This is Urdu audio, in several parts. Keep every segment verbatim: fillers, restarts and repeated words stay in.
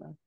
start.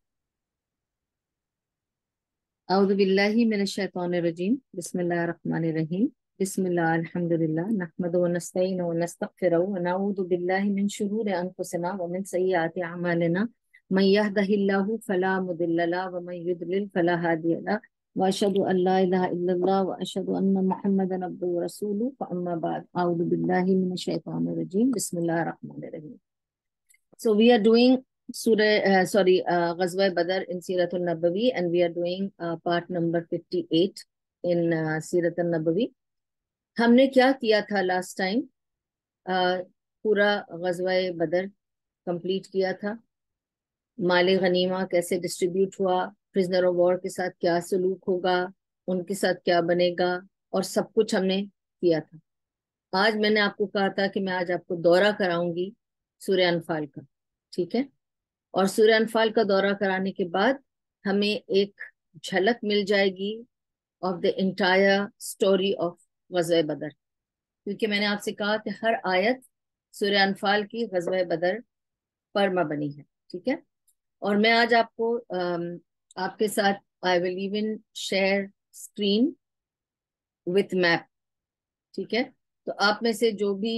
أعوذ بالله من الشيطان الرجيم بسم الله الرحمن الرحيم بسم الله الحمد لله نحمده ونستعينه ونستغفره ونعوذ بالله من شرور أنفسنا ومن سيئات أعمالنا من يهده الله فلا مضل له ومن يضلل فلا هادي له وأشهد أن لا إله إلا الله وأشهد أن محمدا عبده ورسوله فأما بعد أعوذ بالله من الشيطان الرجيم بسم الله الرحمن الرحيم. So we are doing Surah, uh, sorry, uh, Ghazwa Badr in Siratul Nabawi, and we are doing uh, part number fifty-eight in uh, Siratul Nabawi. हमने क्या किया था लास्ट टाइम? uh, पूरा ग़ज़वा बदर कंप्लीट किया था. माल गनीमा कैसे डिस्ट्रीब्यूट हुआ, प्रिजनर ऑफ वॉर के साथ क्या सलूक होगा, उनके साथ क्या बनेगा, और सब कुछ हमने किया था. आज मैंने आपको कहा था कि मैं आज आपको दौरा कराऊंगी सूरह अनफाल का, ठीक है? और सूरह अनफाल का दौरा कराने के बाद हमें एक झलक मिल जाएगी of the entire story of ग़ज़वा बदर, क्योंकि मैंने आपसे कहा कि हर आयत सूरह अनफाल की ग़ज़वा बदर पर मबनी है, ठीक है? और मैं आज आपको um, आपके साथ I will even share screen with map, ठीक है? तो आप में से जो भी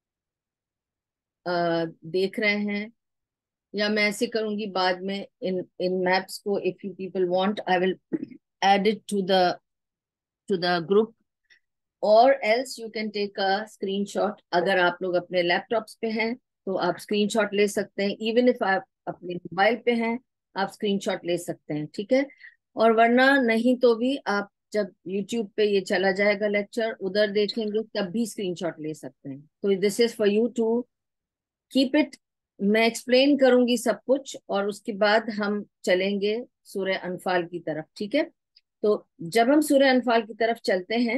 uh, देख रहे हैं, या मैं ऐसे करूंगी बाद में इन इन मैप्स को, if you people want I will add it to the to the group, और else you can take a screenshot. अगर आप लोग अपने लैपटॉप्स पे हैं तो आप स्क्रीनशॉट ले सकते हैं, इवन इफ आप अपने मोबाइल पे हैं आप स्क्रीनशॉट ले सकते हैं, ठीक है? और वरना नहीं तो भी आप जब यूट्यूब पे ये चला जाएगा लेक्चर, उधर देखेंगे तब भी स्क्रीनशॉट ले सकते हैं. तो this is for you to keep it. मैं एक्सप्लेन करूंगी सब कुछ और उसके बाद हम चलेंगे सूरह अनफाल की तरफ, ठीक है? तो जब हम सूरह अनफाल की तरफ चलते हैं,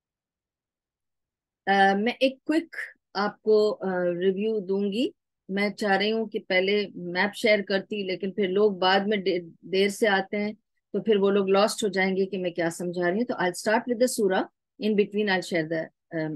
आ, मैं एक क्विक आपको रिव्यू दूंगी. मैं चाह रही हूँ कि पहले मैप शेयर करती, लेकिन फिर लोग बाद में दे, देर से आते हैं तो फिर वो लोग लॉस्ट हो जाएंगे कि मैं क्या समझा रही हूँ. तो आई स्टार्ट विद द सूरा, in between I share the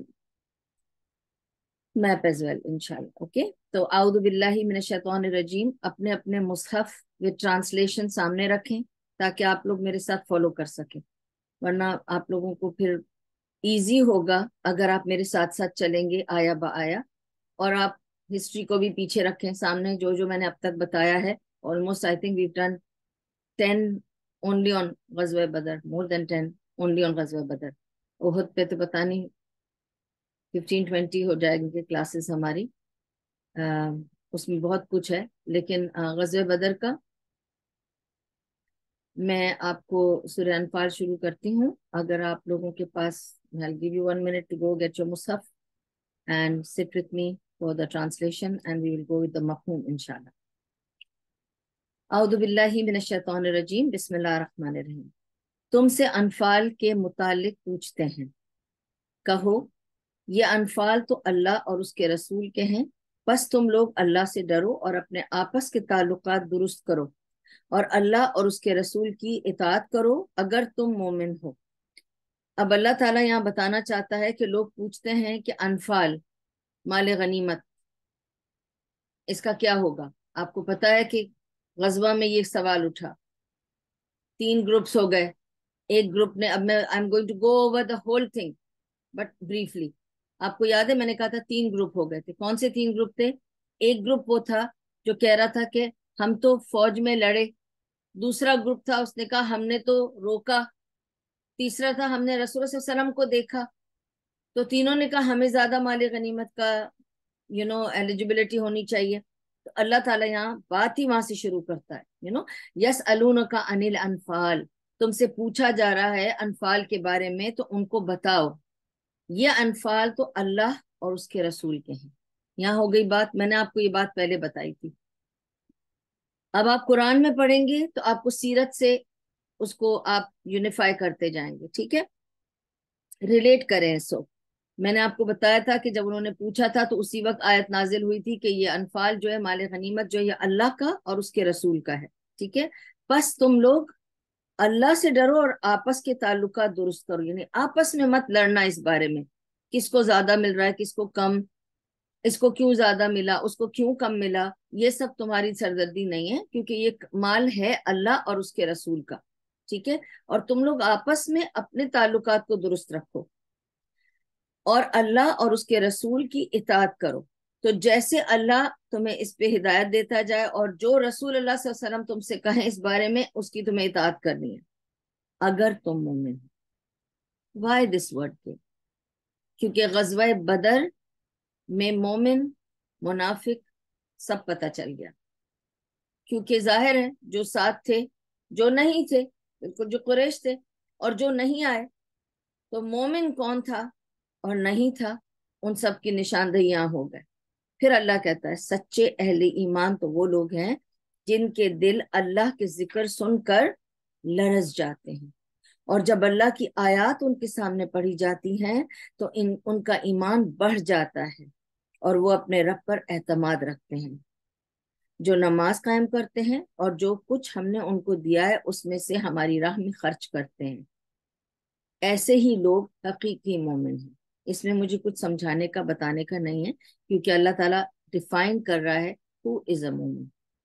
map as well इंशाल्लाह. ओके, तो आउदु बिल्लाहि मिनश शैतानिर रजीम. अपने अपने मुसहफ विद ट्रांसलेशन सामने रखें ताकि आप लोग मेरे साथ फॉलो कर सकें, वरना आप लोगों को फिर इजी होगा अगर आप मेरे साथ साथ चलेंगे आया बा आया. और आप हिस्ट्री को भी पीछे रखें सामने, जो जो मैंने अब तक बताया है. Almost I think we done ten only on ग़ज़वा बदर, more than ten only on ग़ज़वा बदर. ओहद पे तो पता नहीं फिफ्टीन ट्वेंटी हो जाएंगे क्लासेस हमारी. आ, उसमें बहुत कुछ है, लेकिन ग़ज़वा बदर का मैं आपको सूरह अनफाल शुरू करती हूँ. अगर आप लोगों के पास, I'll give you one minute to go get your mushaf and sit with me for the translation, and we will go with the mafhum inshallah. औदु बिल्लाहि मिनश शैतानिर रजीम बिस्मिल्लाहिर रहमानिर रहीम. तुमसे अनफाल के मुतालिक पूछते हैं, कहो ये अनफाल तो अल्लाह और उसके रसूल के हैं, बस तुम लोग अल्लाह से डरो और अपने आपस के ताल्लुकात दुरुस्त करो और अल्लाह और उसके रसूल की इताअत करो अगर तुम मोमिन हो. अब अल्लाह ताला यहाँ बताना चाहता है कि लोग पूछते हैं कि अनफाल माल गनीमत इसका क्या होगा. आपको पता है कि ग़ज़वा में ये सवाल उठा, तीन ग्रुप्स हो गए. एक ग्रुप ने, अब मैं I am going to go over the whole thing but briefly. आपको याद है मैंने कहा था तीन ग्रुप हो गए थे. कौन से तीन ग्रुप थे? एक ग्रुप वो था जो कह रहा था कि हम तो फौज में लड़े. दूसरा ग्रुप था, उसने कहा हमने तो रोका. तीसरा था हमने रसूल सल्लल्लाहु अलैहि वसल्लम को देखा. तो तीनों ने कहा हमें ज्यादा माल गनीमत का यू नो एलिजिबिलिटी होनी चाहिए. तो अल्लाह ताला यहाँ बात ही वहां से शुरू करता है. यू नो यस अलूनका अनिल अनफाल, तुमसे पूछा जा रहा है अनफाल के बारे में, तो उनको बताओ ये अनफाल तो अल्लाह और उसके रसूल के हैं. यहाँ हो गई बात. मैंने आपको ये बात पहले बताई थी. अब आप कुरान में पढ़ेंगे तो आपको सीरत से उसको आप यूनिफाई करते जाएंगे, ठीक है? रिलेट करें. सो मैंने आपको बताया था कि जब उन्होंने पूछा था तो उसी वक्त आयत नाजिल हुई थी कि ये अनफाल जो है, माल गनीमत जो है, ये अल्लाह का और उसके रसूल का है, ठीक है? बस तुम लोग अल्लाह से डरो और आपस के ताल्लुकात दुरुस्त करो, यानी आपस में मत लड़ना इस बारे में किसको ज्यादा मिल रहा है किसको कम. اس کو کیوں زیادہ ملا، اس کو کیوں کم ملا، یہ سب تمہاری سردردی نہیں ہے، کیونکہ یہ مال ہے اللہ اور اس کے رسول کا، ٹھیک ہے؟ اور تم لوگ آپس میں اپنے تعلقات کو درست رکھو اور اللہ اور اس کے رسول کی اطاعت کرو، تو جیسے اللہ تمہیں اس پہ ہدایت دیتا جائے، اور جو رسول اللہ صلی اللہ علیہ وسلم تم سے کہیں اس بارے میں، اس کی تمہیں اطاعت کرنی ہے اگر تم مومن ہو۔ وائی دس ورڈ پہ؟ کیونکہ غزوہ بدر میں مومن منافق سب پتہ چل گیا، کیونکہ ظاہر ہے جو ساتھ تھے، جو نہیں تھے، بالکل جو قریش تھے اور جو نہیں آئے، تو مومن کون تھا اور نہیں تھا ان سب کی نشاندہیاں ہو گئے۔ پھر اللہ کہتا ہے سچے اہل ایمان تو وہ لوگ ہیں جن کے دل اللہ کے ذکر سن کر لرز جاتے ہیں، اور جب اللہ کی آیات ان کے سامنے پڑھی جاتی ہیں تو ان ان کا ایمان بڑھ جاتا ہے اور وہ اپنے رب پر اعتماد رکھتے ہیں، جو نماز قائم کرتے ہیں اور جو کچھ ہم نے ان کو دیا ہے اس میں سے ہماری راہ میں خرچ کرتے ہیں، ایسے ہی لوگ حقیقی مومن ہیں۔ اس میں مجھے کچھ سمجھانے کا بتانے کا نہیں ہے، کیونکہ اللہ تعالیٰ ڈیفائن کر رہا ہے who is a مومن۔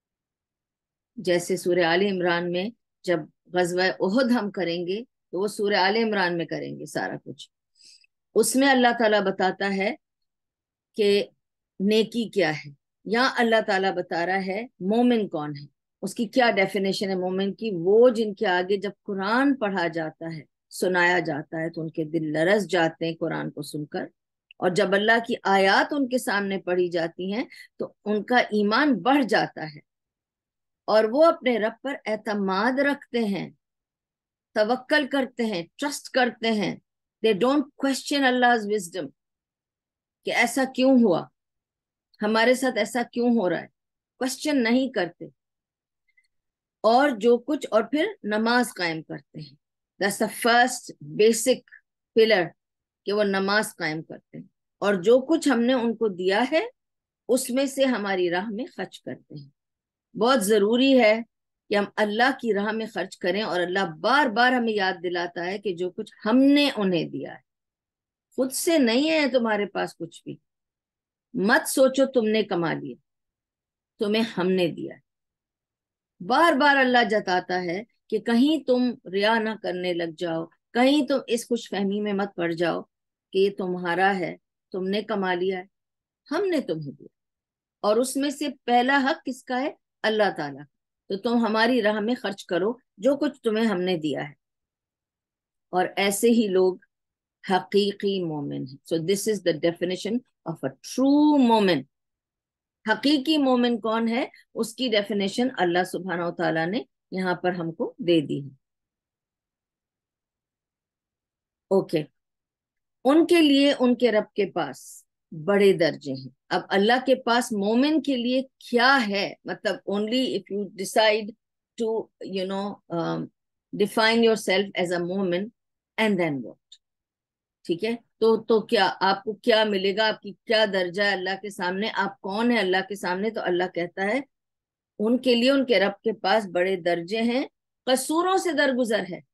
جیسے سورہ آل عمران میں جب غزوہ احد ہم کریں گے تو وہ سورہ آل عمران میں کریں گے سارا کچھ، اس میں اللہ تعالیٰ بتاتا ہے کہ نیکی کیا ہے، یا اللہ تعالیٰ بتا رہا ہے مومن کون ہے، اس کی کیا ڈیفینیشن ہے مومن کی۔ وہ جن کے آگے جب قرآن پڑھا جاتا ہے، سنایا جاتا ہے، تو ان کے دل لرز جاتے ہیں قرآن کو سن کر، اور جب اللہ کی آیات ان کے سامنے پڑھی جاتی ہیں تو ان کا ایمان بڑھ جاتا ہے اور وہ اپنے رب پر اعتماد رکھتے ہیں، توکل کرتے ہیں، ٹرسٹ کرتے ہیں۔ they don't question Allah's wisdom کہ ایسا کیوں ہوا، ہمارے ساتھ ایسا کیوں ہو رہا ہے، کوشچن نہیں کرتے، اور جو کچھ، اور پھر نماز قائم کرتے ہیں۔ that's the first basic pillar کہ وہ نماز قائم کرتے ہیں، اور جو کچھ ہم نے ان کو دیا ہے اس میں سے ہماری راہ میں خرچ کرتے ہیں۔ بہت ضروری ہے کہ ہم اللہ کی راہ میں خرچ کریں، اور اللہ بار بار ہمیں یاد دلاتا ہے کہ جو کچھ ہم نے انہیں دیا ہے، خود سے نہیں ہے تمہارے پاس کچھ بھی، مت سوچو تم نے کما لیا، تمہیں ہم نے دیا ہے۔ بار بار اللہ جتاتا ہے کہ کہیں تم ریا نہ کرنے لگ جاؤ، کہیں تم اس خوش فہمی میں مت پڑ جاؤ کہ یہ تمہارا ہے، تم نے کما لیا ہے، ہم نے تمہیں دیا، اور اس میں سے پہلا حق کس کا ہے؟ اللہ تعالیٰ۔ تو تم ہماری راہ میں خرچ کرو جو کچھ تمہیں ہم نے دیا ہے، اور ایسے ہی لوگ حقیقی مومن ہیں۔ So this is the definition of a true مومن۔ حقیقی مومن کون ہے، اس کی ڈیفینیشن اللہ سبحانہ و تعالیٰ نے یہاں پر ہم کو دے دی ہے۔ Okay okay. ان کے لیے ان کے رب کے پاس بڑے درجے ہیں۔ اب اللہ کے پاس مومن کے لیے کیا ہے، مطلب only if you decide to you know define yourself as a مومن اینڈ دین واٹ، ٹھیک ہے؟ تو تو کیا آپ کو کیا ملے گا، آپ کی کیا درجہ ہے اللہ کے سامنے، آپ کون ہے اللہ کے سامنے؟ تو اللہ کہتا ہے ان کے لیے ان کے رب کے پاس بڑے درجے ہیں، قصوروں سے درگزر ہے۔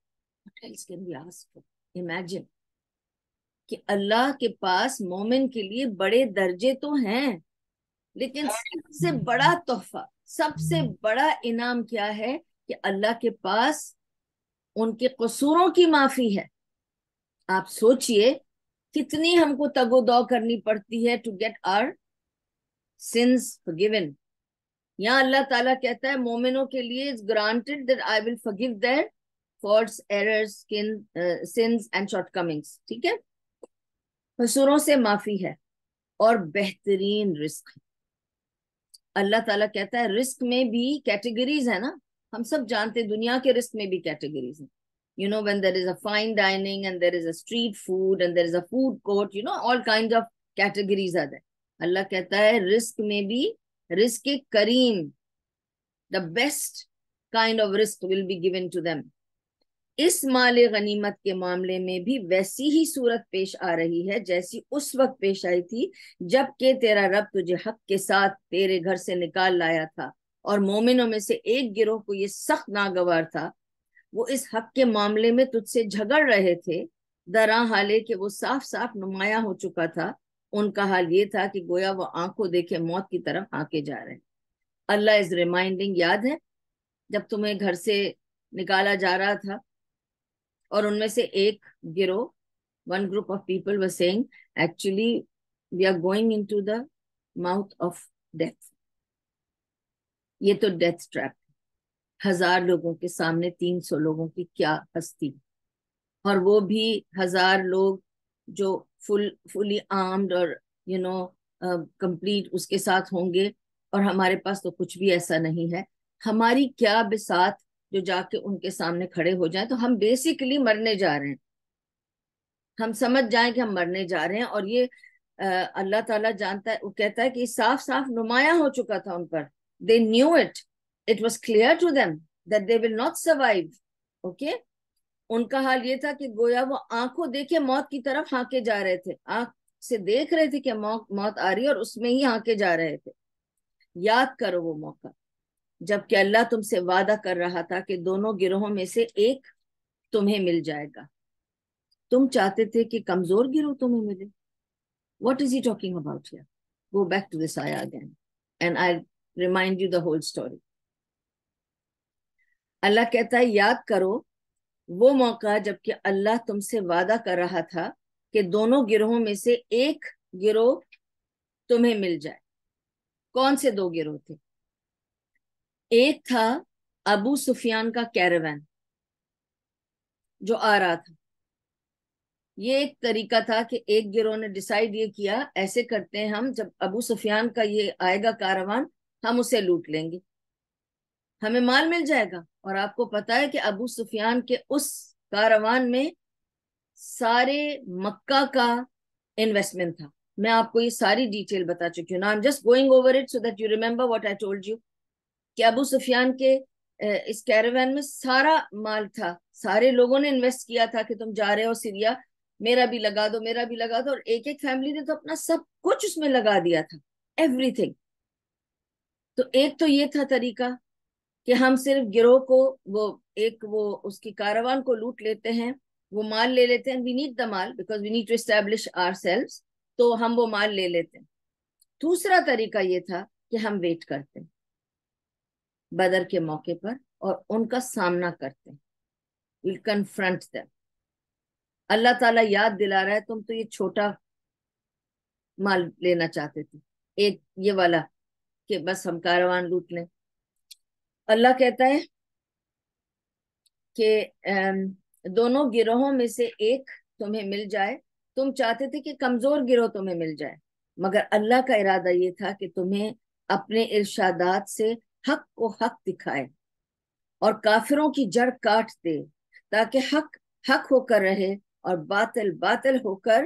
امیجن کہ اللہ کے پاس مومن کے لیے بڑے درجے تو ہیں، لیکن سب سے بڑا تحفہ، سب سے بڑا انعام کیا ہے کہ اللہ کے پاس ان کے قصوروں کی معافی ہے۔ آپ سوچئے کتنی ہم کو تگ و دو کرنی پڑتی ہے to get our sins forgiven۔ یہاں اللہ تعالیٰ کہتا ہے مومنوں کے لیے it's granted that I will forgive their faults, errors, sins and shortcomings، ٹھیک ہے؟ قصوروں سے معافی ہے اور بہترین رزق ہے۔ اللہ تعالیٰ کہتا ہے رزق میں بھی کیٹیگریز ہے نا، ہم سب جانتے دنیا کے رزق میں بھی کیٹیگریز ہیں۔ You know, when there is a fine dining and there is a street food and there is a food court, you know, all kinds of categories are there۔ اللہ کہتا ہے رزق میں بھی رزق کریم، the best kind of risk will be given to them۔ اس مال غنیمت کے معاملے میں بھی ویسی ہی صورت پیش آ رہی ہے جیسی اس وقت پیش آئی تھی جب کہ تیرا رب تجھے حق کے ساتھ تیرے گھر سے نکال لایا تھا، اور مومنوں میں سے ایک گروہ کو یہ سخت ناگوار تھا، وہ اس حق کے معاملے میں تجھ سے جھگڑ رہے تھے، درا حالے کہ وہ صاف صاف نمایاں ہو چکا تھا، ان کا حال یہ تھا کہ گویا وہ آنکھوں دیکھے موت کی طرف ہانکے جا رہے ہیں. اللہ از ریمائنڈنگ، یاد ہے جب تمہیں گھر سے نکالا جا رہا تھا اور ان میں سے ایک گروہ، one group of people were saying actually we are going into the mouth of death. یہ تو ڈیتھ ٹریپ، ہزار لوگوں کے سامنے تین سو لوگوں کی کیا ہستی، اور وہ بھی ہزار لوگ جو فل فلی آرمڈ اور یو نو کمپلیٹ اس کے ساتھ ہوں گے، اور ہمارے پاس تو کچھ بھی ایسا نہیں ہے. ہماری کیا بساط جو جا کے ان کے سامنے کھڑے ہو جائیں. تو ہم بیسیکلی مرنے جا رہے ہیں، ہم سمجھ جائیں کہ ہم مرنے جا رہے ہیں. اور یہ اللہ تعالیٰ جانتا ہے، وہ کہتا ہے کہ صاف صاف نمایاں ہو چکا تھا ان پر. they knew it it was clear to them that they will not survive. okay ان کا حال یہ تھا کہ گویا وہ آنکھوں دیکھے موت کی طرف ہانکے جا رہے تھے، آنکھ سے دیکھ رہے تھے کہ موت موت آ رہی ہے اور اس میں ہی ہانکے جا رہے تھے. یاد کرو وہ موقع جب کہ اللہ تم سے وعدہ کر رہا تھا کہ دونوں گروہوں میں سے ایک تمہیں مل جائے گا. تم چاہتے تھے کہ کمزور گروہ تمہیں ملے. What is he talking about here? Go back to this ayah again and I'll remind you the whole story. اللہ کہتا ہے یاد کرو وہ موقع جب کہ اللہ تم سے وعدہ کر رہا تھا کہ دونوں گروہوں میں سے ایک گروہ تمہیں مل جائے. کون سے دو گروہ تھے؟ ایک تھا ابو سفیان کا کیراوان جو آ رہا تھا. یہ ایک طریقہ تھا کہ ایک گروہ نے ڈیسائیڈ یہ کیا ایسے کرتے ہیں ہم، جب ابو سفیان کا یہ آئے گا کاروان ہم اسے لوٹ لیں گے، ہمیں مال مل جائے گا. اور آپ کو پتا ہے کہ ابو سفیان کے اس کاروان میں سارے مکہ کا انویسٹمنٹ تھا. میں آپ کو یہ ساری ڈیٹیل بتا چکی ہوں. I'm just going over it so that you remember what I told you. کہ ابو سفیان کے اس کیراوان میں سارا مال تھا، سارے لوگوں نے انویسٹ کیا تھا کہ تم جا رہے ہو سیریا، میرا بھی لگا دو میرا بھی لگا دو. اور ایک ایک فیملی نے تو اپنا سب کچھ اس میں لگا دیا تھا، ایوری تھنگ. تو ایک تو یہ تھا طریقہ کہ ہم صرف گروہ کو وہ ایک وہ اس کی کاروان کو لوٹ لیتے ہیں، وہ مال لے لیتے ہیں. وی نیڈ دا مال because we need to establish ourselves, تو ہم وہ مال لے لیتے ہیں. دوسرا طریقہ یہ تھا کہ ہم ویٹ کرتے ہیں بدر کے موقع پر اور ان کا سامنا کرتے ہیں. we'll confront them. اللہ تعالیٰ یاد دلا رہا ہے تم تو یہ چھوٹا مال لینا چاہتے تھے، ایک یہ والا کہ بس ہم کاروان لوٹ لیں. اللہ کہتا ہے کہ دونوں گروہوں میں سے ایک تمہیں مل جائے. تم چاہتے تھے کہ کمزور گروہ تمہیں مل جائے، مگر اللہ کا ارادہ یہ تھا کہ تمہیں اپنے ارشادات سے حق کو حق دکھائے اور کافروں کی جڑ کاٹ دے، تاکہ حق حق ہو کر رہے اور باطل باطل ہو کر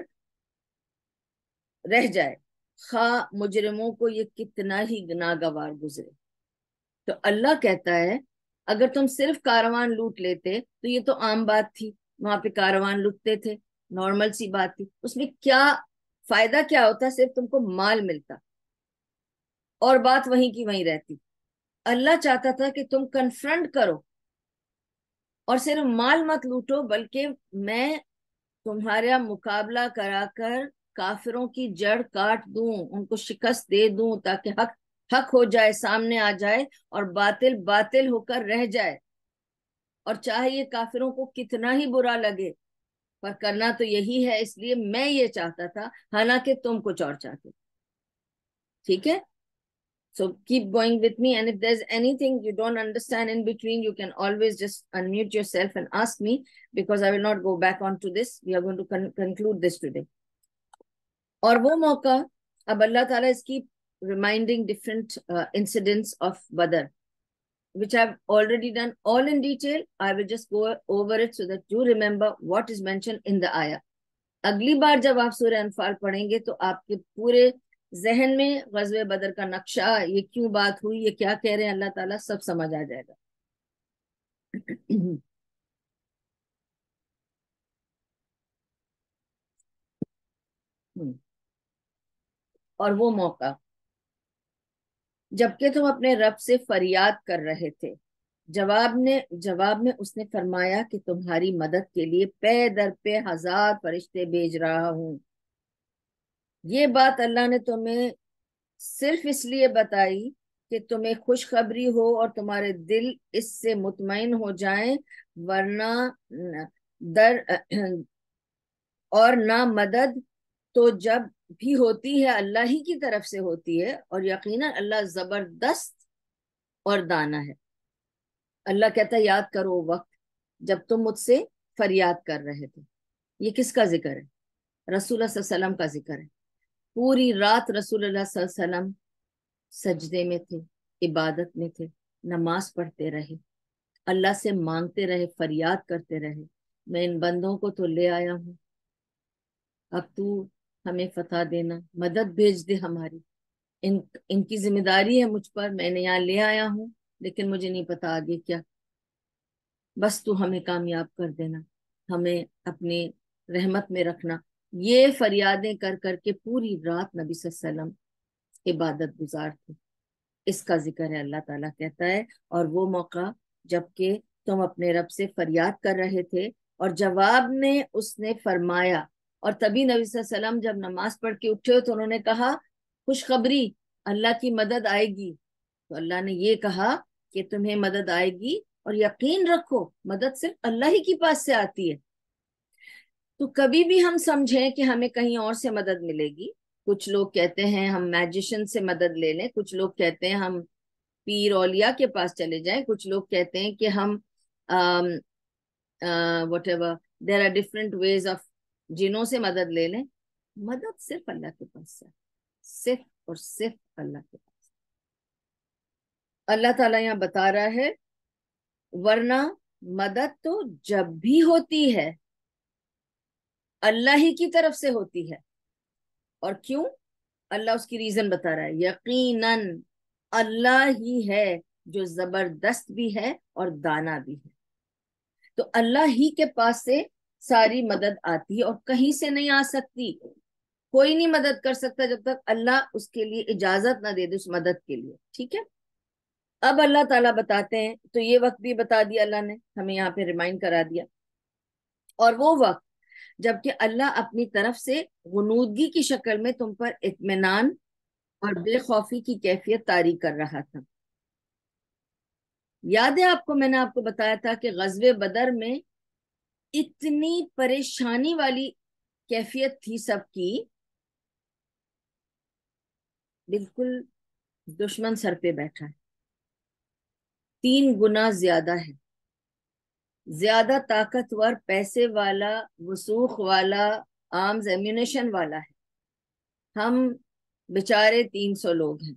رہ جائے، خواہ مجرموں کو یہ کتنا ہی ناگوار گزرے. تو اللہ کہتا ہے اگر تم صرف کاروان لوٹ لیتے تو یہ تو عام بات تھی، وہاں پہ کاروان لوٹتے تھے، نارمل سی بات تھی. اس میں کیا فائدہ کیا ہوتا؟ صرف تم کو مال ملتا اور بات وہیں کی وہیں رہتی. اللہ چاہتا تھا کہ تم کنفرنٹ کرو اور صرف مال مت لوٹو، بلکہ میں تمہارا مقابلہ کرا کر کافروں کی جڑ کاٹ دوں، ان کو شکست دے دوں، تاکہ حق حق ہو جائے، سامنے آ جائے اور باطل باطل ہو کر رہ جائے. اور چاہے یہ کافروں کو کتنا ہی برا لگے، پر کرنا تو یہی ہے، اس لیے میں یہ چاہتا تھا، حالانکہ تم کچھ اور چاہتے. ٹھیک ہے؟ So keep going with me, and if there's anything you don't understand in between, you can always just unmute yourself and ask me, because I will not go back onto this. We are going to con conclude this today. اور وہ موقع اب اللہ تعالیٰ is keep reminding different uh, incidents of Badr, which I've already done all in detail. I will just go over it so that you remember what is mentioned in the ayah. اگلی بار جب آپ سورہ انفال پڑھیں گے تو آپ کے پورے ذہن میں غزوہ بدر کا نقشہ، یہ کیوں بات ہوئی، یہ کیا کہہ رہے ہیں اللہ تعالیٰ، سب سمجھ آ جائے گا. اور وہ موقع جبکہ تم اپنے رب سے فریاد کر رہے تھے، جواب نے جواب میں اس نے فرمایا کہ تمہاری مدد کے لیے پے در پہ ہزار فرشتے بھیج رہا ہوں. یہ بات اللہ نے تمہیں صرف اس لیے بتائی کہ تمہیں خوشخبری ہو اور تمہارے دل اس سے مطمئن ہو جائیں، ورنہ در اور نہ مدد تو جب بھی ہوتی ہے اللہ ہی کی طرف سے ہوتی ہے، اور یقیناً اللہ زبردست اور دانا ہے۔ اللہ کہتا ہے یاد کرو وہ وقت جب تم مجھ سے فریاد کر رہے تھے۔ یہ کس کا ذکر ہے؟ رسول اللہ صلی اللہ علیہ وسلم کا ذکر ہے۔ پوری رات رسول اللہ صلی اللہ علیہ وسلم سجدے میں تھے، عبادت میں تھے، نماز پڑھتے رہے، اللہ سے مانگتے رہے، فریاد کرتے رہے، میں ان بندوں کو تو لے آیا ہوں، اب تو ہمیں فتح دینا، مدد بھیج دے ہماری، ان ان کی ذمہ داری ہے مجھ پر، میں نے یہاں لے آیا ہوں لیکن مجھے نہیں پتا آگے کیا، بس تو ہمیں کامیاب کر دینا، ہمیں اپنی رحمت میں رکھنا۔ یہ فریادیں کر کر کے پوری رات نبی صلی اللہ علیہ وسلم عبادت گزار تھے۔ اس کا ذکر ہے، اللہ تعالیٰ کہتا ہے اور وہ موقع جب کہ تم اپنے رب سے فریاد کر رہے تھے اور جواب میں اس نے فرمایا، اور تبھی نبی صلی اللہ علیہ وسلم جب نماز پڑھ کے اٹھے تو انہوں نے کہا خوشخبری، اللہ کی مدد آئے گی۔ تو اللہ نے یہ کہا کہ تمہیں مدد آئے گی اور یقین رکھو مدد صرف اللہ ہی کے پاس سے آتی ہے۔ تو کبھی بھی ہم سمجھیں کہ ہمیں کہیں اور سے مدد ملے گی، کچھ لوگ کہتے ہیں ہم میجیشین سے مدد لے لیں، کچھ لوگ کہتے ہیں ہم پیر اولیاء کے پاس چلے جائیں، کچھ لوگ کہتے ہیں کہ ہم whatever there are different ways of جنوں سے مدد لے لیں۔ مدد صرف اللہ کے پاس سے، صرف اور صرف اللہ کے پاس۔ اللہ تعالیٰ یہاں بتا رہا ہے ورنہ مدد تو جب بھی ہوتی ہے اللہ ہی کی طرف سے ہوتی ہے۔ اور کیوں؟ اللہ اس کی ریزن بتا رہا ہے، یقیناً اللہ ہی ہے جو زبردست بھی ہے اور دانا بھی ہے۔ تو اللہ ہی کے پاس سے ساری مدد آتی ہے اور کہیں سے نہیں آ سکتی، کوئی نہیں مدد کر سکتا جب تک اللہ اس کے لیے اجازت نہ دے دے اس مدد کے لیے، ٹھیک ہے؟ اب اللہ تعالیٰ بتاتے ہیں، تو یہ وقت بھی بتا دیا اللہ نے ہمیں، یہاں پہ ریمائنڈ کرا دیا، اور وہ وقت جبکہ اللہ اپنی طرف سے غنودگی کی شکل میں تم پر اطمینان اور بے خوفی کی کیفیت طاری کر رہا تھا۔ یاد ہے آپ کو، میں نے آپ کو بتایا تھا کہ غزوہ بدر میں اتنی پریشانی والی کیفیت تھی سب کی، بالکل دشمن سر پہ بیٹھا ہے، تین گنا زیادہ ہے، زیادہ طاقتور، پیسے والا، وسوخ والا، آرمز ایمونیشن والا ہے، ہم بیچارے تین سو لوگ ہیں،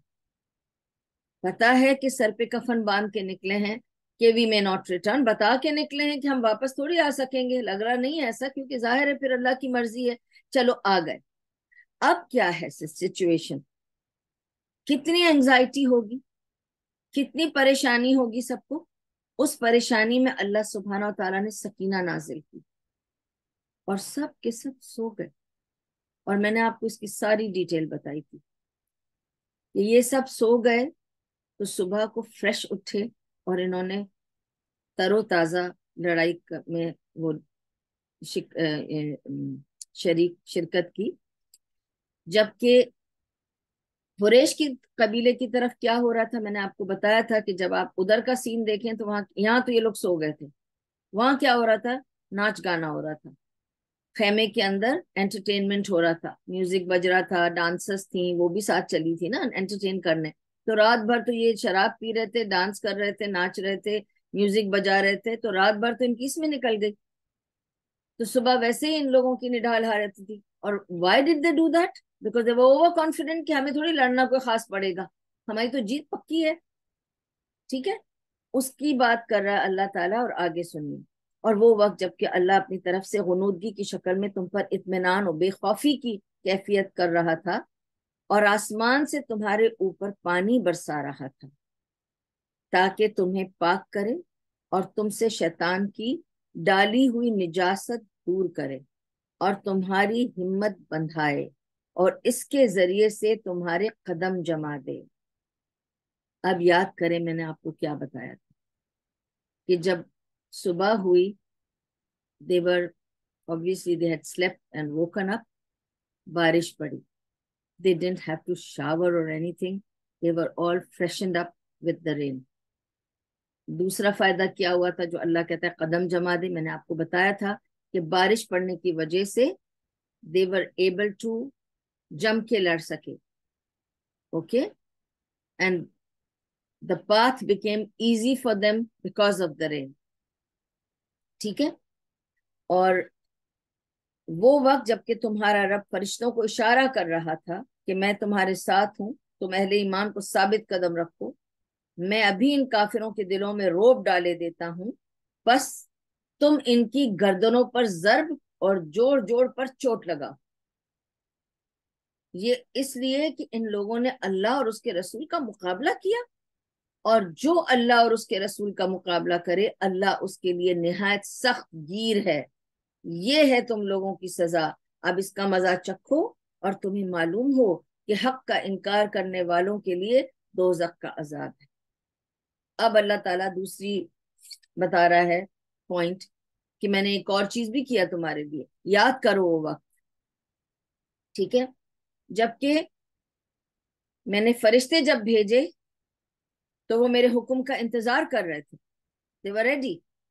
پتا ہے کہ سر پہ کفن باندھ کے نکلے ہیں کہ وی میں ناٹ ریٹرن، بتا کے نکلے ہیں کہ ہم واپس تھوڑی آ سکیں گے، لگ رہا نہیں ہے ایسا، کیونکہ ظاہر ہے پھر اللہ کی مرضی ہے، چلو آ گئے۔ اب کیا ہے سچویشن؟ کتنی انگزائٹی ہوگی، کتنی پریشانی ہوگی سب کو۔ اس پریشانی میں اللہ سبحانہ و تعالیٰ نے سکینہ نازل کی اور سب کے سب سو گئے، اور میں نے آپ کو اس کی ساری ڈیٹیل بتائی تھی کہ یہ سب سو گئے تو صبح کو فریش اٹھے اور انہوں نے تر و تازہ لڑائی میں وہ شک شریک شرکت کی۔ جبکہ قریش کی قبیلے کی طرف کیا ہو رہا تھا، میں نے آپ کو بتایا تھا کہ جب آپ ادھر کا سین دیکھیں تو وہاں، یہاں تو یہ لوگ سو گئے تھے، وہاں کیا ہو رہا تھا، ناچ گانا ہو رہا تھا، خیمے کے اندر انٹرٹینمنٹ ہو رہا تھا، میوزک بج رہا تھا، ڈانسرز تھیں وہ بھی ساتھ چلی تھی نا انٹرٹین کرنے، تو رات بھر تو یہ شراب پی رہے تھے، ڈانس کر رہے تھے، ناچ رہے تھے، میوزک بجا رہے تھے، تو رات بھر تو ان کی اس میں نکل گئی، تو صبح ویسے ہی ان لوگوں کی نڈال ہار رہتی تھی۔ اور why did they do that? Because they were over confident کہ ہمیں تھوڑی لڑنا کوئی خاص پڑے گا، ہماری تو جیت پکی ہے، ٹھیک ہے؟ اس کی بات کر رہا ہے اللہ تعالیٰ، اور آگے سنیے، اور وہ وقت جب کہ اللہ اپنی طرف سے غنودگی کی شکل میں تم پر اطمینان و بے خوفی کی کیفیت کر رہا تھا، اور آسمان سے تمہارے اوپر پانی برسا رہا تھا تاکہ تمہیں پاک کرے اور تم سے شیطان کی ڈالی ہوئی نجاست دور کرے اور تمہاری ہمت بندھائے اور اس کے ذریعے سے تمہارے قدم جما دے۔ اب یاد کریں میں نے آپ کو کیا بتایا تھا کہ جب صبح ہوئی they were obviously they had slept and woken up، بارش پڑی، they didn't have to shower or anything. They were all freshened up with the rain. دوسرا فائدہ کیا ہوا تھا جو اللہ کہتا ہے قدم جما دے؟ میں نے آپ کو بتایا تھا کہ بارش پڑنے کی وجہ سے they were able to جم کے لڑ سکے. okay and the path became easy for them because of the rain. ٹھیک ہے. اور وہ وقت جب کہ تمہارا رب فرشتوں کو اشارہ کر رہا تھا کہ میں تمہارے ساتھ ہوں، تم اہل ایمان کو ثابت قدم رکھو، میں ابھی ان کافروں کے دلوں میں روب ڈالے دیتا ہوں، بس تم ان کی گردنوں پر ضرب اور جوڑ جوڑ پر چوٹ لگا. یہ اس لیے کہ ان لوگوں نے اللہ اور اس کے رسول کا مقابلہ کیا، اور جو اللہ اور اس کے رسول کا مقابلہ کرے اللہ اس کے لیے نہایت سخت گیر ہے. یہ ہے تم لوگوں کی سزا، اب اس کا مزہ چکھو اور تمہیں معلوم ہو کہ حق کا انکار کرنے والوں کے لیے دوزخ کا عذاب ہے. اب اللہ تعالیٰ دوسری بتا رہا ہے پوائنٹ کہ میں نے ایک اور چیز بھی کیا تمہارے لیے، یاد کرو وہ وقت. ٹھیک ہے. جبکہ میں نے فرشتے جب بھیجے تو وہ میرے حکم کا انتظار کر رہے تھے. they were ready.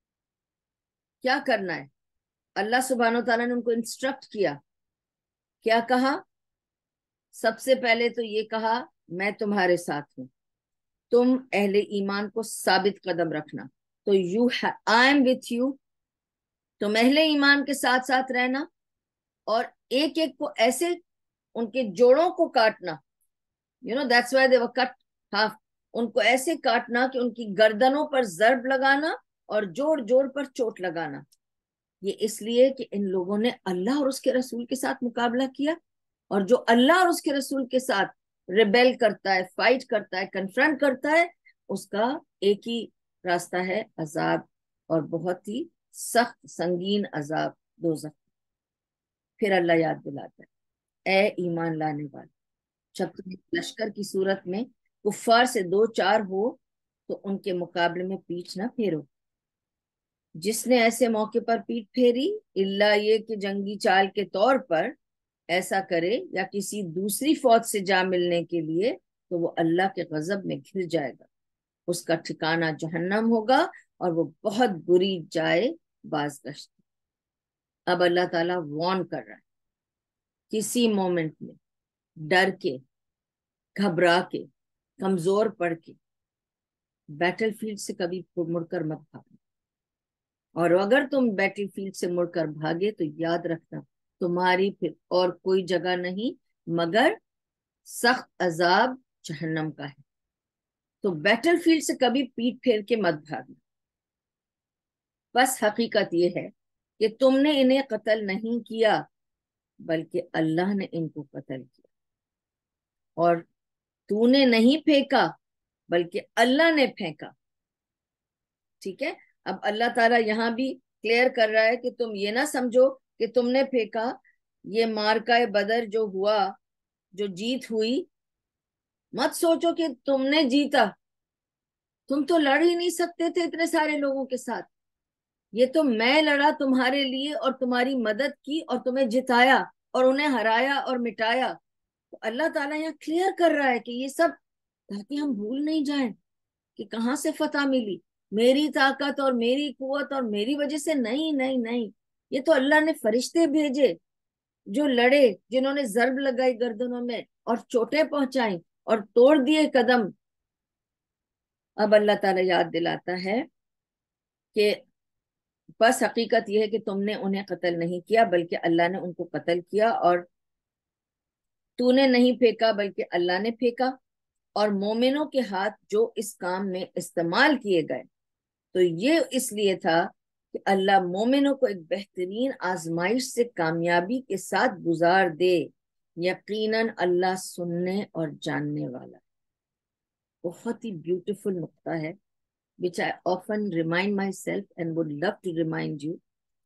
کیا کرنا ہے؟ اللہ سبحانہ وتعالیٰ نے ان کو انسٹرکٹ کیا. کیا کہا؟ سب سے پہلے تو یہ کہا میں تمہارے ساتھ ہوں، تم اہل ایمان کو ثابت قدم رکھنا. تو you I am with you, تم اہل ایمان کے ساتھ ساتھ رہنا، اور ایک ایک کو ایسے ان کے جوڑوں کو کاٹنا. You know that's why they were cut half. ان کو ایسے کاٹنا کہ ان کی گردنوں پر ضرب لگانا اور جوڑ جوڑ پر چوٹ لگانا. یہ اس لیے کہ ان لوگوں نے اللہ اور اس کے رسول کے ساتھ مقابلہ کیا، اور جو اللہ اور اس کے رسول کے ساتھ ریبیل کرتا ہے، فائٹ کرتا ہے، کنفرنٹ کرتا ہے، اس کا ایک ہی راستہ ہے عذاب، اور بہت ہی سخت سنگین عذاب دوزخ. پھر اللہ یاد دلاتا ہے اے ایمان لانے والے، جب تم لشکر کی صورت میں کفار سے دو چار ہو تو ان کے مقابلے میں پیٹھ نہ پھیرو. جس نے ایسے موقع پر پیٹھ پھیری، اللہ یہ کہ جنگی چال کے طور پر ایسا کرے یا کسی دوسری فوج سے جا ملنے کے لیے، تو وہ اللہ کے غضب میں گر جائے گا، اس کا ٹھکانہ جہنم ہوگا اور وہ بہت بری جائے بازگشت. اب اللہ تعالیٰ وارن کر رہا ہے، کسی مومنٹ میں ڈر کے، گھبرا کے، کمزور پڑ کے بیٹل فیلڈ سے کبھی مڑ کر مت بھاگنا. اور اگر تم بیٹل فیلڈ سے مڑ کر بھاگے تو یاد رکھنا تمہاری پھر اور کوئی جگہ نہیں مگر سخت عذاب جہنم کا ہے. تو بیٹل فیلڈ سے کبھی پیٹ پھیر کے مت بھاگنا. بس حقیقت یہ ہے کہ تم نے انہیں قتل نہیں کیا بلکہ اللہ نے ان کو قتل کیا، اور تو نے نہیں پھینکا بلکہ اللہ نے پھینکا. ٹھیک ہے. اب اللہ تعالیٰ یہاں بھی کلیئر کر رہا ہے کہ تم یہ نہ سمجھو کہ تم نے پھینکا. یہ مارکہ بدر جو ہوا، جو جیت ہوئی، مت سوچو کہ تم نے جیتا. تم تو لڑ ہی نہیں سکتے تھے اتنے سارے لوگوں کے ساتھ. یہ تو میں لڑا تمہارے لیے اور تمہاری مدد کی اور تمہیں جتایا اور انہیں ہرایا اور مٹایا. تو اللہ تعالیٰ یہاں کلیئر کر رہا ہے کہ یہ سب تاکہ ہم بھول نہیں جائیں کہ کہاں سے فتح ملی. میری طاقت اور میری قوت اور میری وجہ سے نہیں نہیں نہیں. یہ تو اللہ نے فرشتے بھیجے جو لڑے، جنہوں نے ضرب لگائی گردنوں میں اور چوٹیں پہنچائیں اور توڑ دیے قدم. اب اللہ تعالیٰ یاد دلاتا ہے کہ بس حقیقت یہ ہے کہ تم نے انہیں قتل نہیں کیا بلکہ اللہ نے ان کو قتل کیا، اور تو نے نہیں پھینکا بلکہ اللہ نے پھینکا. اور مومنوں کے ہاتھ جو اس کام میں استعمال کیے گئے تو یہ اس لیے تھا کہ اللہ مومنوں کو ایک بہترین آزمائش سے کامیابی کے ساتھ گزار دے. یقیناً اللہ سننے اور جاننے والا. بہت ہی بیوٹیفل نقطہ ہے which I often remind myself and would love to remind you.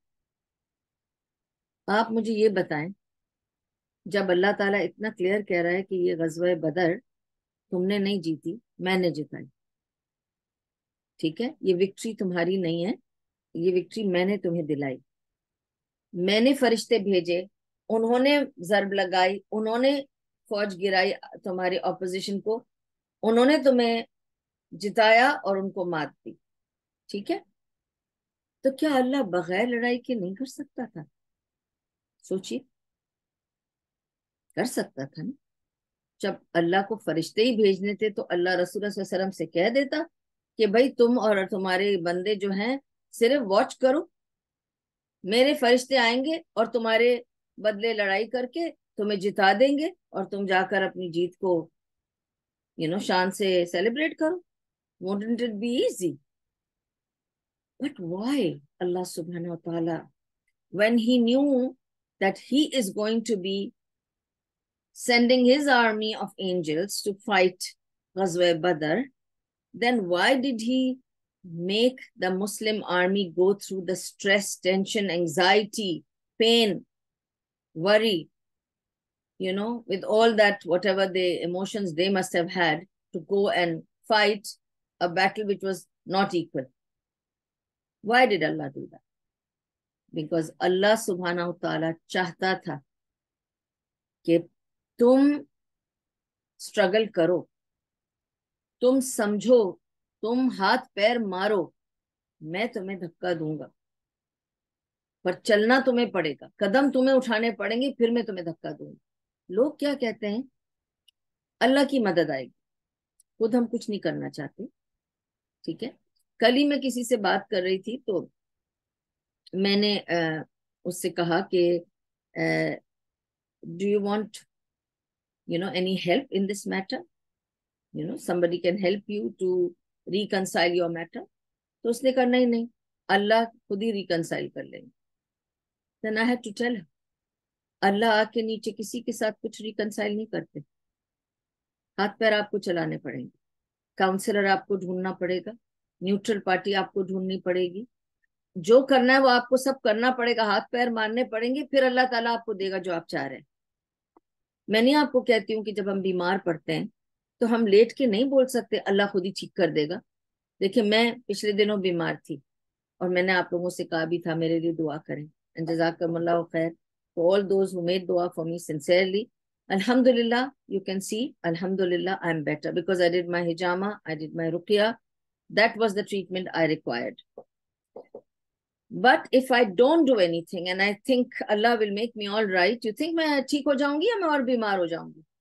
آپ مجھے یہ بتائیں، جب اللہ تعالیٰ اتنا کلیئر کہہ رہا ہے کہ یہ غزوہ بدر تم نے نہیں جیتی، میں نے جتائی. ٹھیک ہے. یہ وکٹری تمہاری نہیں ہے، یہ وکٹری میں نے تمہیں دلائی. میں نے فرشتے بھیجے، انہوں نے ضرب لگائی، انہوں نے فوج گرائی تمہاری اپوزیشن کو, انہوں نے تمہیں جتایا اور ان کو مات دی, ٹھیک ہے, تو کیا اللہ بغیر لڑائی کے نہیں کر سکتا تھا؟ سوچیے, کر سکتا تھا نا. جب اللہ کو فرشتے ہی بھیجنے تھے تو اللہ رسول اللہ صلی اللہ علیہ وسلم سے کہہ دیتا کہ بھائی تم اور تمہارے بندے جو ہیں صرف واچ کرو, میرے فرشتے آئیں گے اور تمہارے بدلے لڑائی کر کے تمہیں جتا دیں گے, اور تم جا کر اپنی جیت کو یو نو شان سے سیلیبریٹ کرو. Wouldn't it be easy? But why Allah subhanahu wa ta'ala, when he knew that he is going to be sending his army of angels to fight Ghazwa Badr, then why did he make the Muslim army go through the stress, tension, anxiety, pain, worry, you know, with all that, whatever the emotions they must have had to go and fight a battle which was not equal? Why did Allah do that? Because Allah subhanahu wa ta'ala چاہتا تھا کہ تم اسٹرگل کرو, تم سمجھو, تم ہاتھ پیر مارو, میں تمہیں دھکا دوں گا, پر چلنا تمہیں پڑے گا, قدم تمہیں اٹھانے پڑیں گے, پھر میں تمہیں دھکا دوں گا. لوگ کیا کہتے ہیں, اللہ کی مدد آئے گی, خود ہم کچھ نہیں کرنا چاہتے, ٹھیک ہے. کل ہی میں کسی سے بات کر رہی تھی تو میں نے اس سے کہا کہ do you want you know any help in this matter, you know somebody can help you to reconcile your matter. تو اس نے کہا نہیں نہیں, اللہ خود ہی ریکنسائل کر لیں گے. Then I had to tell her, اللہ آگ کے نیچے کسی کے ساتھ کچھ ریکنسائل نہیں کرتے, ہاتھ پیر آپ کو چلانے پڑیں گے, کاؤنسلر آپ کو ڈھونڈنا پڑے گا, نیوٹرل پارٹی آپ کو ڈھونڈنی پڑے گی, جو کرنا ہے وہ آپ کو سب کرنا پڑے گا, ہاتھ پیر مارنے پڑیں گے, پھر اللہ تعالیٰ آپ کو دے گا جو آپ چاہ رہے ہیں. میں نہیں آپ کو کہتی ہوں کہ جب ہم بیمار پڑتے ہیں تو ہم لیٹ کے نہیں بول سکتے اللہ خود ہی ٹھیک کر دے گا. دیکھیں میں پچھلے دنوں بیمار تھی اور میں نے آپ لوگوں سے کہا بھی تھا میرے لیے دعا کریں, جزاکم اللہ خیر for all those who made dua for me sincerely. Alhamdulillah, you can see, Alhamdulillah, I'm better because I did my hijama, I did my ruqya. That was the treatment I required. But if I don't do anything and I think Allah will make me all right, you think میں ٹھیک ہو جاؤں گی یا میں اور بیمار ہو جاؤں گی؟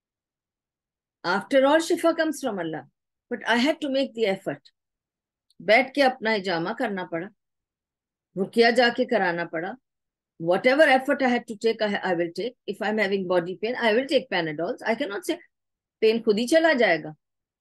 After all, shifa comes from Allah. But I had to make the effort. بیٹھ کے اپنا ہجامہ کرنا پڑا, رقیہ جا کے کرانا پڑا. Whatever effort I had to take, I, I will take. If I'm having body pain, I will take Panadols. I cannot say pain خود ہی چلا جائے گا.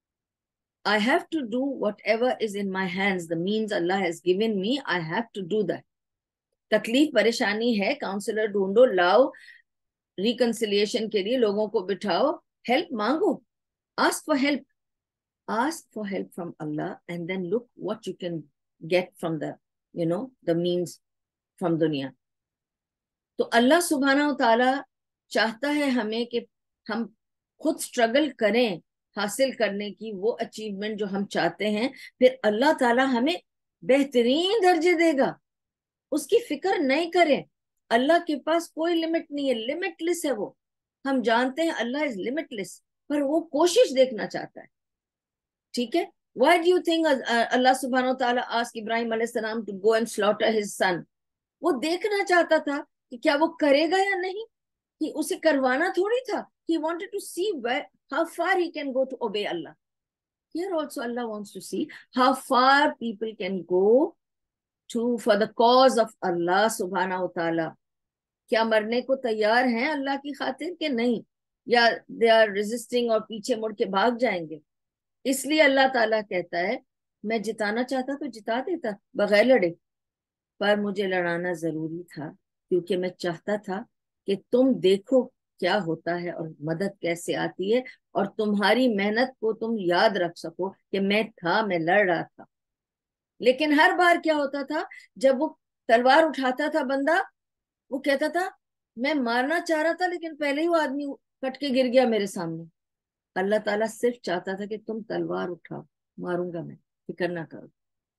I have to do whatever is in my hands. The means Allah has given me, I have to do that. تکلیف پریشانی ہے, کاؤنسلر ڈھونڈو, لاؤ, ریکنسیلیشن کے لیے لوگوں کو بٹھاؤ, ہیلپ مانگو, ask for help. Ask for help from Allah and then look what you can get from the, you know, the means from dunya. تو اللہ سبحانہ و تعالی چاہتا ہے ہمیں کہ ہم خود سٹرگل کریں حاصل کرنے کی وہ اچیومنٹ جو ہم چاہتے ہیں, پھر اللہ تعالی ہمیں بہترین درجے دے گا. اس کی فکر نہیں کریں, اللہ کے پاس کوئی لمٹ نہیں ہے, لمٹ لیس ہے وہ. ہم جانتے ہیں اللہ از لمٹ لیس, پر وہ کوشش دیکھنا چاہتا ہے, ٹھیک ہے. Why do you think اللہ سبحانہ و تعالیٰ asked Ibrahim علیہ السلام to go and slaughter his son? وہ دیکھنا چاہتا تھا کہ کیا وہ کرے گا یا نہیں, کہ اسے کروانا تھوڑی تھا. He wanted to see where, how far he can go to obey Allah. Here also Allah wants to see how far people can go to for the cause of Allah subhanahu wa ta'ala. کیا مرنے کو تیار ہیں اللہ کی خاطر کہ نہیں, یا they are resisting اور پیچھے مڑ کے بھاگ جائیں گے. اس لیے اللہ تعالیٰ کہتا ہے میں جتانا چاہتا تو جتا دیتا بغیر لڑے, پر مجھے لڑانا ضروری تھا کیونکہ میں چاہتا تھا کہ تم دیکھو کیا ہوتا ہے اور مدد کیسے آتی ہے, اور تمہاری محنت کو تم یاد رکھ سکو کہ میں تھا, میں لڑ رہا تھا. لیکن ہر بار کیا ہوتا تھا, جب وہ تلوار اٹھاتا تھا بندہ, وہ کہتا تھا میں مارنا چاہ رہا تھا لیکن پہلے ہی وہ آدمی کٹ کے گر گیا میرے سامنے. اللہ تعالیٰ صرف چاہتا تھا کہ تم تلوار اٹھاؤ, ماروں گا میں, فکر نہ کرو.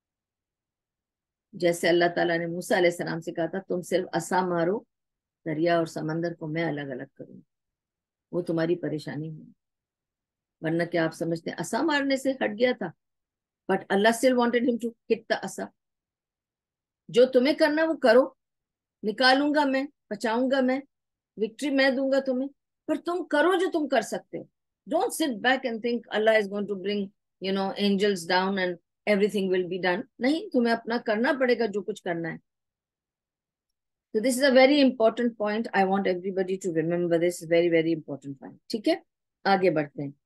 جیسے اللہ تعالیٰ نے موسیٰ علیہ السلام سے کہا تھا تم صرف عصا مارو, دریا اور سمندر کو میں الگ الگ کروں. وہ تمہاری پریشانی ہے. ورنہ کیا آپ سمجھتے ہیں عصا مارنے سے ہٹ گیا تھا؟ But Allah still wanted him to hit the عصا. جو تمہیں کرنا وہ کرو, نکالوں گا میں, بچاؤں گا میں, وکٹری میں دوں گا تمہیں, پر تم کرو جو تم کر سکتے ہو. Don't sit back and think Allah is going to bring you know angels down and everything will be done. نہیں, تمہیں اپنا کرنا پڑے گا جو کچھ کرنا ہے. So this is a very important point. I want everybody to remember this very very important point. ٹھیک ہے, آگے بڑھتے ہیں.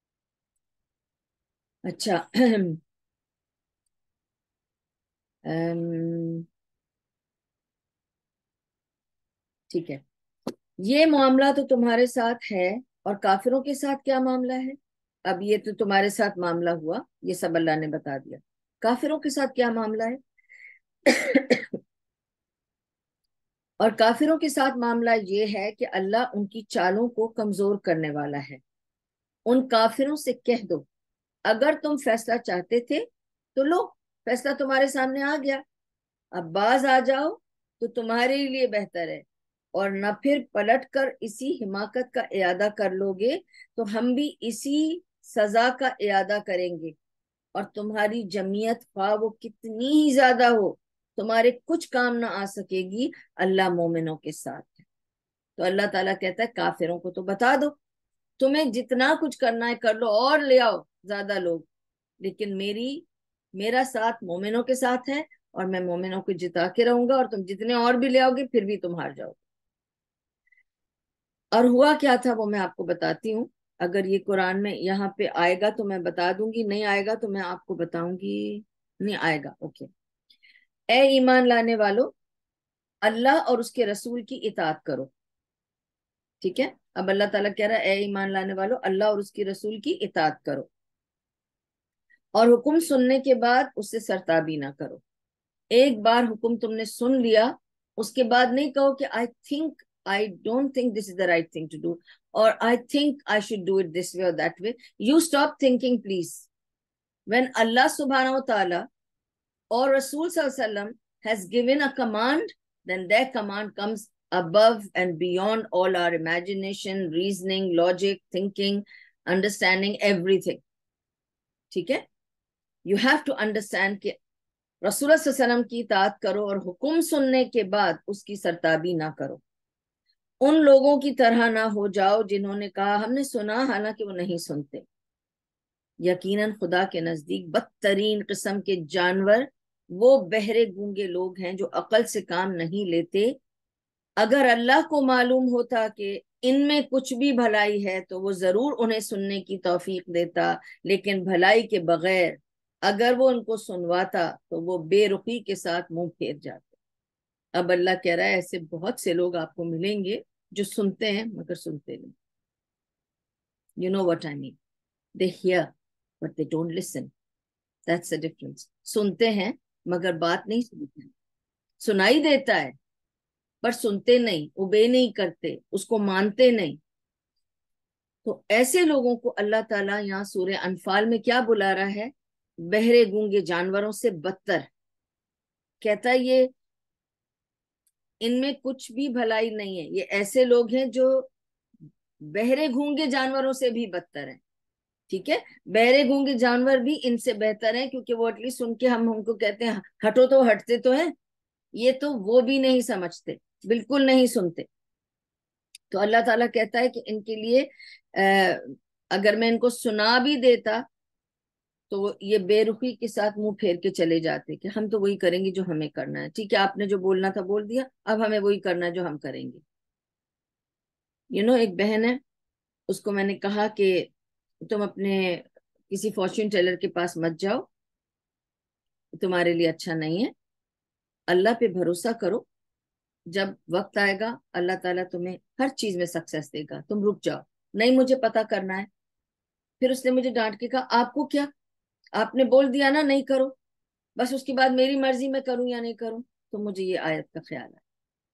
اچھا ٹھیک ہے, یہ معاملہ تو تمہارے ساتھ ہے, اور کافروں کے ساتھ کیا معاملہ ہے؟ اب یہ تو تمہارے ساتھ معاملہ ہوا, یہ سب اللہ نے بتا دیا. کافروں کے ساتھ کیا معاملہ ہے؟ اور کافروں کے ساتھ معاملہ یہ ہے کہ اللہ ان کی چالوں کو کمزور کرنے والا ہے. ان کافروں سے کہہ دو اگر تم فیصلہ چاہتے تھے تو لو, فیصلہ تمہارے سامنے آ گیا, اب باز آ جاؤ تو تمہارے لیے بہتر ہے, اور نہ پھر پلٹ کر اسی حماقت کا اعادہ کر لو گے تو ہم بھی اسی سزا کا اعادہ کریں گے, اور تمہاری جمعیت خواہ وہ کتنی ہی زیادہ ہو تمہارے کچھ کام نہ آ سکے گی, اللہ مومنوں کے ساتھ ہے. تو اللہ تعالیٰ کہتا ہے کافروں کو تو بتا دو, تمہیں جتنا کچھ کرنا ہے کر لو, اور لے آؤ زیادہ لوگ, لیکن میری میرا ساتھ مومنوں کے ساتھ ہے, اور میں مومنوں کو جتا کے رہوں گا, اور تم جتنے اور بھی لے آؤ گے پھر بھی تم ہار جاؤ گے. اور ہوا کیا تھا وہ میں آپ کو بتاتی ہوں. اگر یہ قرآن میں یہاں پہ آئے گا تو میں بتا دوں گی, نہیں آئے گا تو میں آپ کو بتاؤں گی. نہیں آئے گا, اوکے. اے ایمان لانے والو, اللہ اور اس کے رسول کی اطاعت کرو. ٹھیک ہے, اب اللہ تعالیٰ کہہ رہا ہے اے ایمان لانے والو, اللہ اور اس کے رسول کی اطاعت کرو, اور حکم سننے کے بعد اس سے سرتابی نہ کرو. ایک بار حکم تم نے سن لیا, اس کے بعد نہیں کہو کہ I think I don't think this is the right thing to do, or I think I should do it this way or that way. You stop thinking, please. When Allah subhanahu wa ta'ala or Rasul sallallahu alaihi wasallam has given a command, then that command comes above and beyond all our imagination, reasoning, logic, thinking, understanding, everything. ٹھیک ہے, you have to understand کہ رسول اللہ صلی اللہ علیہ وسلم کی اطاعت کرو, اور حکم سننے کے بعد اس کی سرتابی نہ کرو. ان لوگوں کی طرح نہ ہو جاؤ جنہوں نے کہا ہم نے سنا, حالانکہ وہ نہیں سنتے. یقیناً خدا کے نزدیک بدترین قسم کے جانور وہ بہرے گونگے لوگ ہیں جو عقل سے کام نہیں لیتے. اگر اللہ کو معلوم ہوتا کہ ان میں کچھ بھی بھلائی ہے تو وہ ضرور انہیں سننے کی توفیق دیتا, لیکن بھلائی کے بغیر اگر وہ ان کو سنواتا تو وہ بے رخی کے ساتھ منہ پھیر جاتے. اب اللہ کہہ رہا ہے ایسے بہت سے لوگ آپ کو ملیں گے جو سنتے ہیں مگر سنتے نہیں. You know what I mean. They hear but they don't listen. That's the difference. سنتے ہیں مگر بات نہیں سنتے ہیں. سنائی دیتا ہے پر سنتے نہیں, اوبے نہیں کرتے, اس کو مانتے نہیں. تو ایسے لوگوں کو اللہ تعالیٰ یہاں سورہ انفال میں کیا بلا رہا ہے؟ بہرے گونگے جانوروں سے بدتر. کہتا ہے یہ ان میں کچھ بھی بھلائی نہیں ہے, یہ ایسے لوگ ہیں جو بہرے گونگے جانوروں سے بھی بدتر ہیں. ٹھیک ہے, بہرے گونگے جانور بھی ان سے بہتر ہیں, کیونکہ وہ ایٹ لیسٹ سن کے ہم ان کو کہتے ہیں ہٹو تو ہٹتے تو ہیں. یہ تو وہ بھی نہیں سمجھتے, بالکل نہیں سنتے. تو اللہ تعالیٰ کہتا ہے کہ ان کے لیے اگر میں ان کو سنا بھی دیتا تو یہ بے رخی کے ساتھ منہ پھیر کے چلے جاتے کہ ہم تو وہی کریں گے جو ہمیں کرنا ہے. ٹھیک ہے, آپ نے جو بولنا تھا بول دیا, اب ہمیں وہی کرنا ہے جو ہم کریں گے. یو نو ایک بہن ہے, اس کو میں نے کہا کہ تم اپنے کسی فارچون ٹیلر کے پاس مت جاؤ, تمہارے لیے اچھا نہیں ہے. اللہ پہ بھروسہ کرو, جب وقت آئے گا اللہ تعالیٰ تمہیں ہر چیز میں سکسیس دے گا, تم رک جاؤ. نہیں مجھے پتا کرنا ہے. پھر اس نے مجھے ڈانٹ کے کہا آپ کو کیا, آپ نے بول دیا نا نہیں کرو, بس اس کے بعد میری مرضی میں کروں یا نہیں کروں. تو مجھے یہ آیت کا خیال ہے,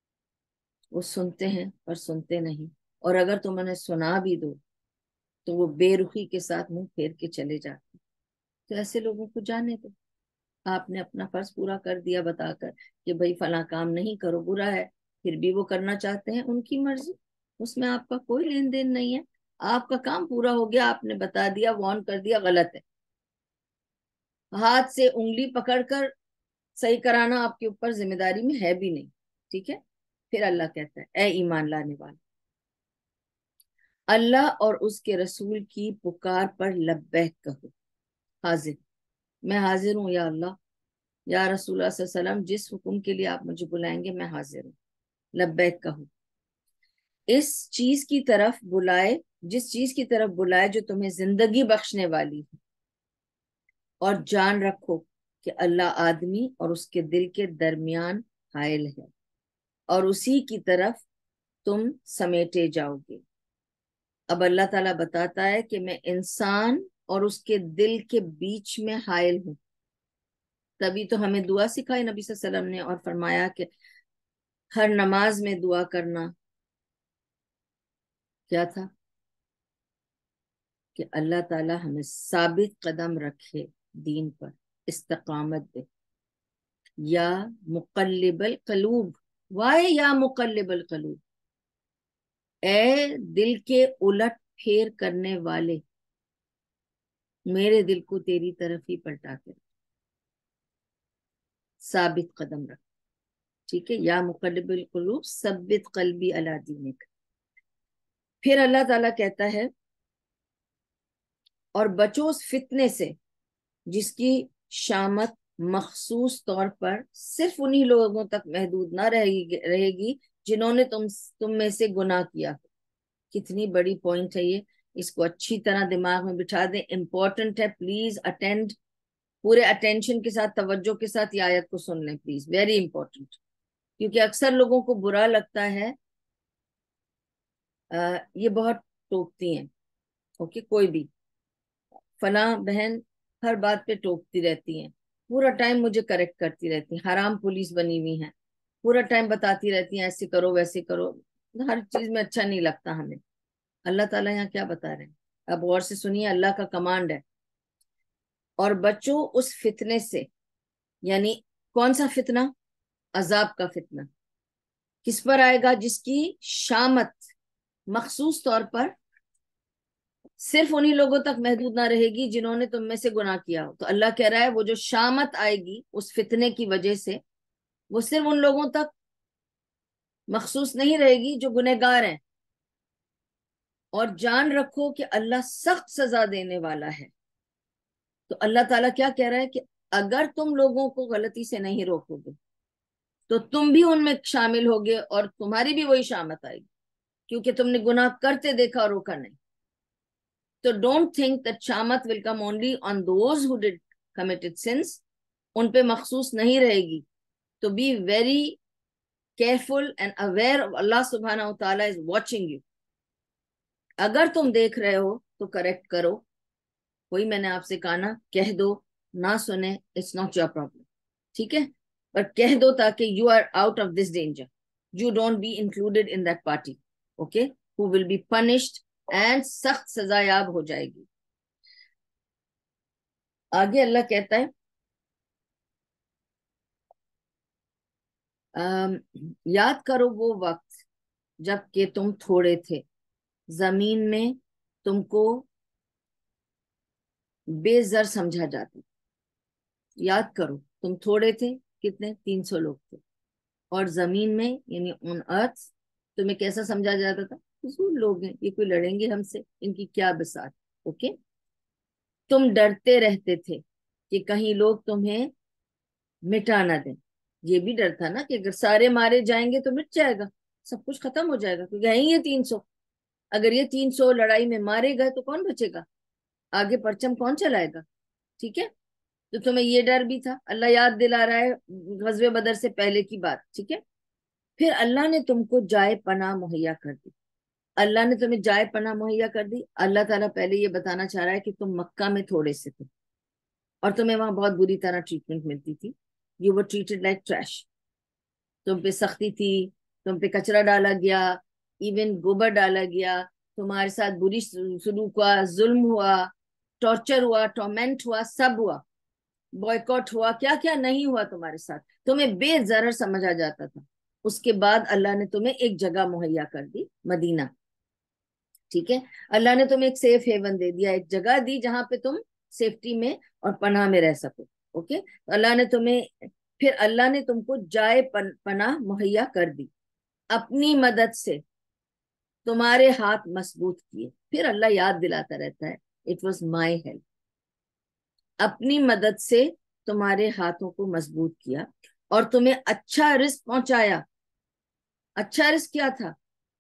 وہ سنتے ہیں پر سنتے نہیں, اور اگر تم انہیں سنا بھی دو تو وہ بے رخی کے ساتھ منہ پھیر کے چلے جاتے. تو ایسے لوگوں کو جانے دو. آپ نے اپنا فرض پورا کر دیا بتا کر کہ بھائی فلاں کام نہیں کرو, برا ہے, پھر بھی وہ کرنا چاہتے ہیں, ان کی مرضی, اس میں آپ کا کوئی لین دین نہیں ہے. آپ کا کام پورا ہو گیا, آپ نے بتا دیا, وارن کر دیا, غلط ہے. ہاتھ سے انگلی پکڑ کر صحیح کرانا آپ کے اوپر ذمہ داری میں ہے بھی نہیں. ٹھیک ہے. پھر اللہ کہتا ہے اے ایمان لانے والے, اللہ اور اس کے رسول کی پکار پر لبیک کہو. حاضر, میں حاضر ہوں یا اللہ, یا رسول اللہ صلی اللہ علیہ وسلم, جس حکم کے لیے آپ مجھے بلائیں گے میں حاضر ہوں. لبیک کہو. اس چیز کی طرف بلائے, جس چیز کی طرف بلائے جو تمہیں زندگی بخشنے والی ہے, اور جان رکھو کہ اللہ آدمی اور اس کے دل کے درمیان حائل ہے, اور اسی کی طرف تم سمیٹے جاؤ گے. اب اللہ تعالیٰ بتاتا ہے کہ میں انسان اور اس کے دل کے بیچ میں حائل ہوں. تبھی تو ہمیں دعا سکھائی نبی صلی اللہ علیہ وسلم نے, اور فرمایا کہ ہر نماز میں دعا کرنا کیا تھا کہ اللہ تعالیٰ ہمیں ثابت قدم رکھے دین پر, استقامت دے. یا مقلب القلوب, وائے یا مقلب القلوب, اے دل کے الٹ پھیر کرنے والے, میرے دل کو تیری طرف ہی پلٹا کر ثابت قدم رکھ. ٹھیک ہے. یا مقلب القلوب ثبت قلبی علی دینک. پھر اللہ تعالیٰ کہتا ہے اور بچو اس فتنے سے جس کی شامت مخصوص طور پر صرف انہی لوگوں تک محدود نہ رہے گی رہے گی جنہوں نے تم تم میں سے گناہ کیا. کتنی بڑی پوائنٹ ہے یہ, اس کو اچھی طرح دماغ میں بٹھا دیں. امپورٹنٹ ہے, پلیز اٹینڈ, پورے اٹینشن کے ساتھ, توجہ کے ساتھ یہ آیت کو سن لیں پلیز, ویری امپورٹنٹ. کیونکہ اکثر لوگوں کو برا لگتا ہے, آ, یہ بہت ٹوکتی ہیں. اوکے, کوئی بھی فلاں بہن ہر بات پہ ٹوکتی رہتی ہیں, پورا ٹائم مجھے کریکٹ کرتی رہتی ہیں, حرام پولیس بنی ہوئی ہیں, پورا ٹائم بتاتی رہتی ہیں ایسے کرو ویسے کرو, ہر چیز میں اچھا نہیں لگتا ہمیں. اللہ تعالیٰ یہاں کیا بتا رہے ہیں, اب غور سے سنیے, اللہ کا کمانڈ ہے. اور بچو اس فتنے سے, یعنی کون سا فتنہ؟ عذاب کا فتنہ. کس پر آئے گا؟ جس کی شامت مخصوص طور پر صرف انہی لوگوں تک محدود نہ رہے گی جنہوں نے تم میں سے گناہ کیا ہو. تو اللہ کہہ رہا ہے وہ جو شامت آئے گی اس فتنے کی وجہ سے, وہ صرف ان لوگوں تک مخصوص نہیں رہے گی جو گنہگار ہیں. اور جان رکھو کہ اللہ سخت سزا دینے والا ہے. تو اللہ تعالیٰ کیا کہہ رہا ہے کہ اگر تم لوگوں کو غلطی سے نہیں روکو گے تو تم بھی ان میں شامل ہوگے, اور تمہاری بھی وہی شامت آئے گی, کیونکہ تم نے گناہ کرتے دیکھا اور روکا نہیں. تو ڈونٹ تھنک دیٹ شامت will come only on those who did committed sins, ان پہ مخصوص نہیں رہے گی. تو be very careful and aware, Allah سبحانہ و تعالیٰ از واچنگ یو. اگر تم دیکھ رہے ہو تو کریکٹ کرو. وہی میں نے آپ سے کہا نا, کہہ دو, نہ سنے, اٹس ناٹ یور پرابلم. ٹھیک ہے, پر کہہ دو تاکہ you are out of this danger, you don't be included in that party, okay, who will be punished and سخت سزا یاب ہو جائے گی. آگے اللہ کہتا ہے آم, یاد کرو وہ وقت جب کہ تم تھوڑے تھے, زمین میں تم کو بے زر سمجھا جاتا. یاد کرو تم تھوڑے تھے, کتنے؟ تین سو لوگ تھے, اور زمین میں یعنی on earth تمہیں کیسا سمجھا جاتا تھا؟ فضول لوگ ہیں, یہ کوئی لڑیں گے ہم سے, ان کی کیا بسات. اوکے, تم ڈرتے رہتے تھے کہ کہیں لوگ تمہیں مٹا نہ دیں. یہ بھی ڈر تھا نا کہ اگر سارے مارے جائیں گے تو مٹ جائے گا, سب کچھ ختم ہو جائے گا, کیونکہ ہیں یہ تین سو. اگر یہ تین سو لڑائی میں مارے گئے تو کون بچے گا, آگے پرچم کون چلائے گا. ٹھیک ہے, تو تمہیں یہ ڈر بھی تھا. اللہ یاد دلا رہا ہے غزوہ بدر سے پہلے کی بات. ٹھیک ہے, پھر اللہ نے تم کو جائے پناہ مہیا کر دی. اللہ نے تمہیں جائے پناہ مہیا کر دی. اللہ تعالیٰ پہلے یہ بتانا چاہ رہا ہے کہ تم مکہ میں تھوڑے سے تھے اور تمہیں وہاں بہت بری طرح ٹریٹمنٹ ملتی تھی. You were treated like trash. تم پہ سختی تھی, تم پہ کچرا ڈالا گیا, ایون گوبر ڈالا گیا, تمہارے ساتھ بری سلوک ہوا, ظلم ہوا, ٹارچر ہوا, ٹورمنٹ ہوا, سب ہوا, بوائیکاٹ ہوا, کیا کیا نہیں ہوا تمہارے ساتھ. تمہیں بے ضرر سمجھا جاتا تھا. اس کے بعد اللہ نے تمہیں ایک جگہ مہیا کر دی، مدینہ، ٹھیک ہے، اللہ نے تمہیں ایک سیف ہیون دے دیا، ایک جگہ دی جہاں پہ تم سیفٹی میں اور پناہ میں رہ سکو، اوکے، تو اللہ نے تمہیں، پھر اللہ نے تم کو جائے پن, پناہ مہیا کر دی، اپنی مدد سے تمہارے ہاتھ مضبوط کیے، پھر اللہ یاد دلاتا رہتا ہے اٹ واز مائی ہیلپ، اپنی مدد سے تمہارے ہاتھوں کو مضبوط کیا اور تمہیں اچھا رزق پہنچایا۔ اچھا رزق کیا تھا؟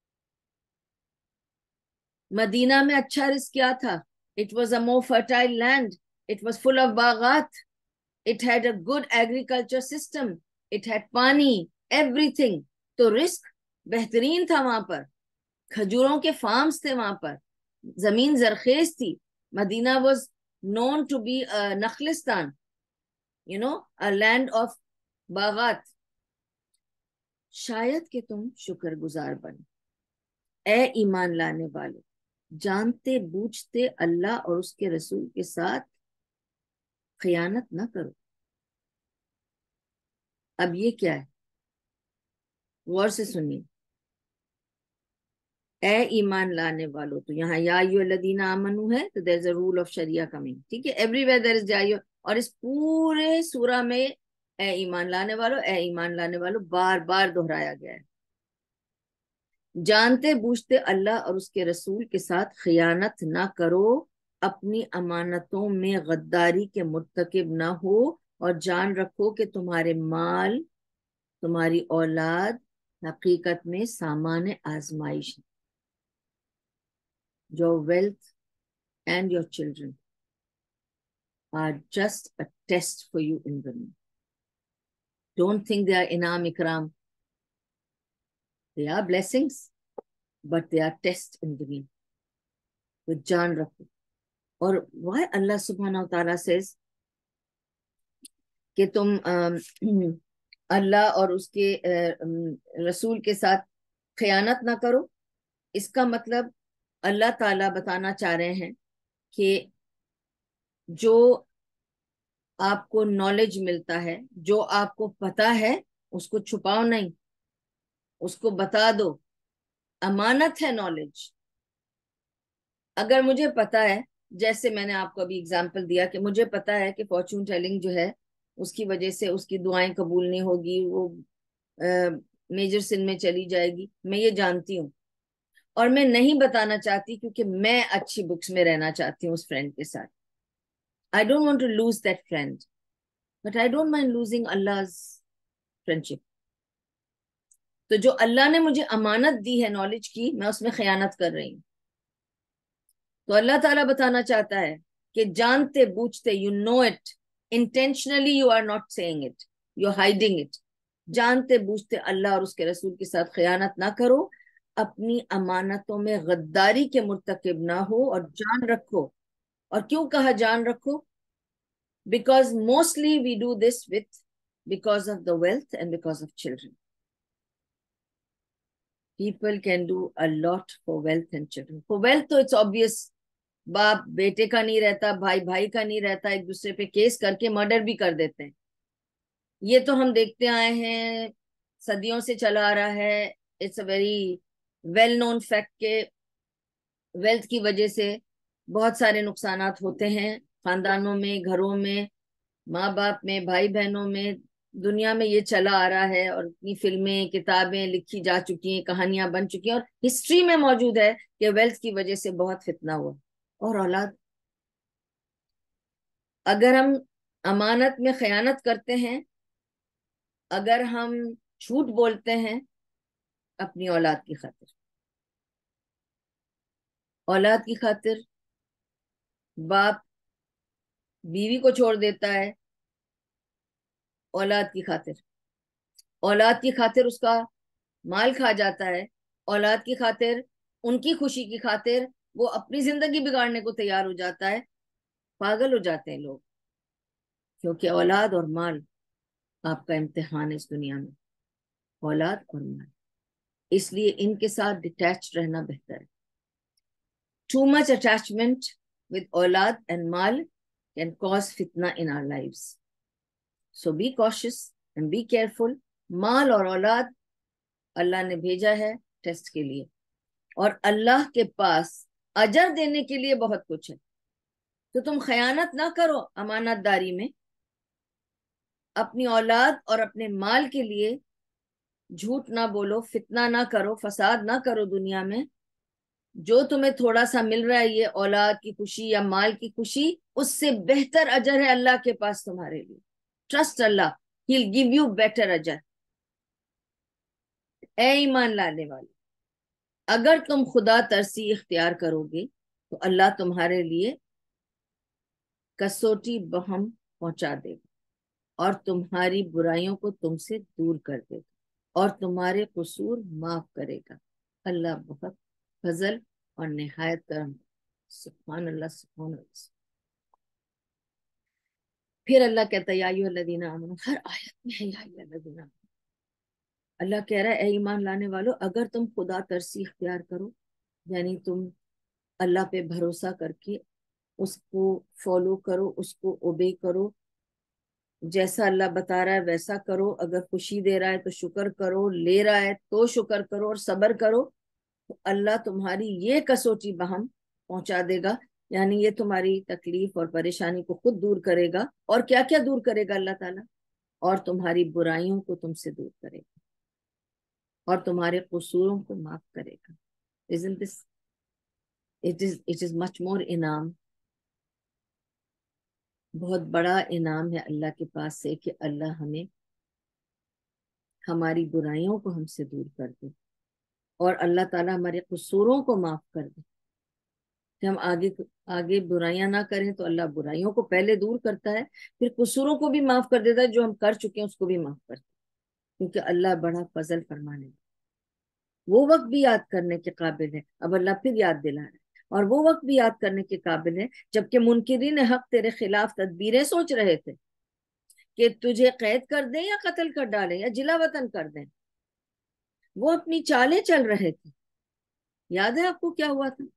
مدینہ میں اچھا رزق کیا تھا؟ It was a more fertile land, it was full of باغات، it had a good agriculture system, it had pani, everything, تو رزق بہترین تھا وہاں پر، کھجوروں کے فارمز تھے وہاں پر، زمین زرخیز تھی، Medina was known to be نخلستان، you know a land of باغات۔ شاید کہ تم شکر گزار بنو، اے ایمان لانے والو، جانتے بوجھتے اللہ اور اس کے رسول کے ساتھ خیانت نہ کرو۔ اب یہ کیا ہے؟ غور سے سنیے، اے ایمان لانے والو، تو یہاں یا ایھا الذین آمنو ہے تو there is a rule of Sharia coming, ٹھیک ہے، ایوری ویئر دیر از یا ایھا، اور اس پورے سورہ میں اے ایمان لانے والو، اے ایمان لانے والو بار بار دہرایا گیا ہے۔ جانتے بوجھتے اللہ اور اس کے رسول کے ساتھ خیانت نہ کرو، اپنی امانتوں میں غداری کے مرتکب نہ ہو، اور جان رکھو کہ تمہارے مال، تمہاری اولاد حقیقت میں سامان آزمائش ہے۔ Your wealth and your children are just a test for you in dunya. Don't think they are inam ikram. They are blessings, but they are tests in dunya. تو جان رکھو۔ اور why Allah subhanahu wa ta'ala says کہ تم اللہ اور اس کے رسول کے ساتھ خیانت نہ کرو، اس کا مطلب اللہ تعالیٰ بتانا چاہ رہے ہیں کہ جو آپ کو نالج ملتا ہے، جو آپ کو پتا ہے، اس کو چھپاؤ نہیں، اس کو بتا دو، امانت ہے نالج۔ اگر مجھے پتا ہے، جیسے میں نے آپ کو ابھی اگزامپل دیا کہ مجھے پتا ہے کہ فارچون ٹیلنگ جو ہے اس کی وجہ سے اس کی دعائیں قبول نہیں ہوگی، وہ میجر سن میں چلی جائے گی، میں یہ جانتی ہوں، اور میں نہیں بتانا چاہتی کیونکہ میں اچھی بکس میں رہنا چاہتی ہوں اس فرینڈ کے ساتھ۔ I don't want to lose that friend, but I don't mind losing Allah's friendship. تو جو اللہ نے مجھے امانت دی ہے نالج کی، میں اس میں خیانت کر رہی ہوں۔ تو اللہ تعالیٰ بتانا چاہتا ہے کہ جانتے بوجھتے، you know it, intentionally you are not saying it, you're hiding it، جانتے بوجھتے اللہ اور اس کے رسول کے ساتھ خیانت نہ کرو، اپنی امانتوں میں غداری کے مرتکب نہ ہو، اور جان رکھو۔ اور کیوں کہا جان رکھو؟ Because mostly we do this with because of the wealth and because of children. People can do a lot for wealth and children. For wealth تو it's obvious، باپ بیٹے کا نہیں رہتا، بھائی بھائی کا نہیں رہتا، ایک دوسرے پہ کیس کر کے مرڈر بھی کر دیتے ہیں، یہ تو ہم دیکھتے آئے ہیں، صدیوں سے چلا آ رہا ہے۔ It's a very well known fact کہ ویلتھ کی وجہ سے بہت سارے نقصانات ہوتے ہیں، خاندانوں میں، گھروں میں، ماں باپ میں، بھائی بہنوں میں، دنیا میں یہ چلا آ رہا ہے، اور اتنی فلمیں، کتابیں لکھی جا چکی ہیں، کہانیاں بن چکی ہیں، اور ہسٹری میں موجود ہے کہ ویلتھ کی وجہ سے بہت فتنہ ہوا۔ اور اولاد، اگر ہم امانت میں خیانت کرتے ہیں، اگر ہم جھوٹ بولتے ہیں اپنی اولاد کی خاطر، اولاد کی خاطر باپ بیوی کو چھوڑ دیتا ہے، اولاد کی خاطر، اولاد کی خاطر اس کا مال کھا جاتا ہے، اولاد کی خاطر، ان کی خوشی کی خاطر وہ اپنی زندگی بگاڑنے کو تیار ہو جاتا ہے۔ پاگل ہو جاتے ہیں لوگ، کیونکہ اولاد اور مال آپ کا امتحان ہے اس دنیا میں، اولاد اور مال، اس لیے ان کے ساتھ ڈیٹیچ رہنا بہتر ہے۔ Too much attachment with اولاد and mall can cause fitna in our lives. So be cautious and be careful. مال اور اولاد اللہ نے بھیجا ہے ٹیسٹ کے لیے، اور اللہ کے پاس اجر دینے کے لیے بہت کچھ ہے۔ تو تم خیانت نہ کرو امانت داری میں، اپنی اولاد اور اپنے مال کے لیے جھوٹ نہ بولو، فتنہ نہ کرو، فساد نہ کرو دنیا میں۔ جو تمہیں تھوڑا سا مل رہا ہے، یہ اولاد کی خوشی یا مال کی خوشی، اس سے بہتر اجر ہے اللہ کے پاس تمہارے لیے۔ Trust Allah, he'll give you better اجر۔ اے ایمان لانے والے، اگر تم خدا ترسی اختیار کرو گے تو اللہ تمہارے لیے کسوٹی بہم پہنچا دے گا، اور تمہاری برائیوں کو تم سے دور کر دے گا، اور تمہارے قصور معاف کرے گا۔ اللہ بہت فضل اور نہایت کرم۔ سبحان اللہ، سبحان اللہ۔ پھر اللہ کہتا ہے یا ایھا الذین آمنوا، ہر آیت میں ہے یا ایھا الذین آمنوا۔ اللہ کہہ رہا ہے اے ایمان لانے والو، اگر تم خدا ترسی اختیار کرو، یعنی تم اللہ پہ بھروسہ کر کے اس کو فالو کرو، اس کو اوبے کرو، جیسا اللہ بتا رہا ہے ویسا کرو، اگر خوشی دے رہا ہے تو شکر کرو، لے رہا ہے تو شکر کرو اور صبر کرو، تو اللہ تمہاری یہ کسوٹی بہم پہنچا دے گا، یعنی یہ تمہاری تکلیف اور پریشانی کو خود دور کرے گا۔ اور کیا کیا دور کرے گا اللہ تعالیٰ؟ اور تمہاری برائیوں کو تم سے دور کرے گا، اور تمہارے قصوروں کو معاف کرے گا۔ Isn't this it is it is much more انعام، بہت بڑا انعام ہے اللہ کے پاس سے کہ اللہ ہمیں ہماری برائیوں کو ہم سے دور کر دے، اور اللہ تعالیٰ ہمارے قصوروں کو معاف کر دے کہ ہم آگے آگے برائیاں نہ کریں۔ تو اللہ برائیوں کو پہلے دور کرتا ہے، پھر قصوروں کو بھی معاف کر دیتا ہے، جو ہم کر چکے ہیں اس کو بھی معاف کرتا ہے، کیونکہ اللہ بڑا فضل فرمانے والا۔ وہ وقت بھی یاد کرنے کے قابل ہے، اب اللہ پھر یاد دلا رہا ہے، اور وہ وقت بھی یاد کرنے کے قابل ہے جبکہ منکرین حق تیرے خلاف تدبیریں سوچ رہے تھے کہ تجھے قید کر دیں یا قتل کر ڈالیں یا جلا وطن کر دیں۔ وہ اپنی چالیں چل رہے تھے۔ یاد ہے آپ کو کیا ہوا تھا؟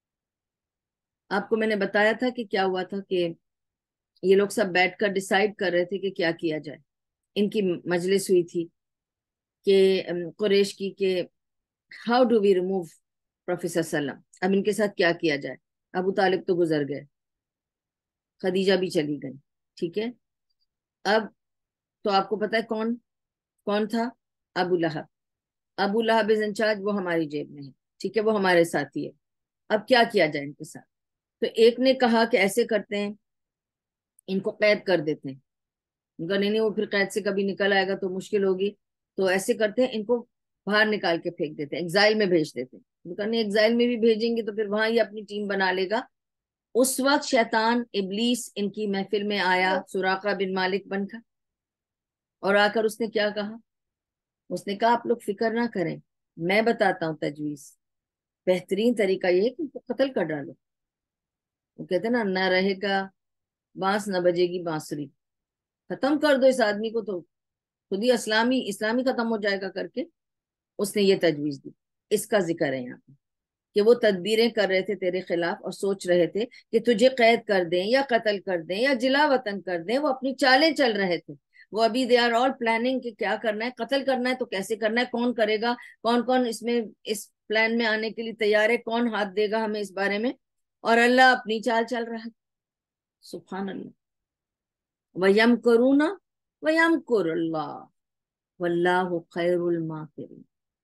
آپ کو میں نے بتایا تھا کہ کیا ہوا تھا، کہ یہ لوگ سب بیٹھ کر ڈیسائیڈ کر رہے تھے کہ کیا کیا جائے۔ ان کی مجلس ہوئی تھی کہ قریش کی، کہ how do we remove professor سلم، اب ان کے ساتھ کیا کیا جائے۔ ابو طالب تو گزر گئے، خدیجہ بھی چلی گئی، ٹھیک ہے۔ اب تو آپ کو پتا ہے کون کون تھا؟ ابو لہب۔ ابو لہب از انچارج، وہ ہماری جیب میں ہے، ٹھیک ہے، وہ ہمارے ساتھی ہے۔ اب کیا کیا جائے ان کے ساتھ؟ تو ایک نے کہا کہ ایسے کرتے ہیں، ان کو قید کر دیتے ہیں۔ ان کا نہیں نہیں وہ پھر قید سے کبھی نکل آئے گا تو مشکل ہوگی، تو ایسے کرتے ہیں ان کو باہر نکال کے پھینک دیتے ہیں، ایگزائل میں بھیج دیتے ہیں۔ ان کا نہیں، ایگزائل میں بھی بھیجیں گے تو پھر وہاں یہ اپنی ٹیم بنا لے گا۔ اس وقت شیطان ابلیس ان کی محفل میں آیا، سراقہ بن مالک بن کر، اور آ کر اس نے کیا کہا؟ اس نے کہا آپ لوگ فکر نہ کریں، میں بتاتا ہوں تجویز، بہترین طریقہ یہ ہے کہ ان کو قتل کر ڈالو۔ وہ کہتے ہیں نا، نہ رہے گا بانس نہ بجے گی بانسری، ختم کر دو اس آدمی کو تو خود ہی اسلامی اسلامی ختم ہو جائے گا کر کے اس نے یہ تجویز دی۔ اس کا ذکر ہے یہاں پہ کہ وہ تدبیریں کر رہے تھے تیرے خلاف، اور سوچ رہے تھے کہ تجھے قید کر دیں یا قتل کر دیں یا جلا وطن کر دیں۔ وہ اپنی چالیں چل رہے تھے، وہ ابھی دے آر آل پلاننگ کہ کیا کرنا ہے، قتل کرنا ہے تو کیسے کرنا ہے، کون کرے گا، کون کون اس میں اس پلان میں آنے کے لیے تیار ہے، کون ہاتھ دے گا ہمیں اس بارے میں، اور اللہ اپنی چال چل رہا ہے۔ سبحان اللہ۔ وَيَمْكُرُونَ وَيَمْكُرُ اللَّهُ وَاللَّهُ خَيْرُ الْمَاكِرِينَ۔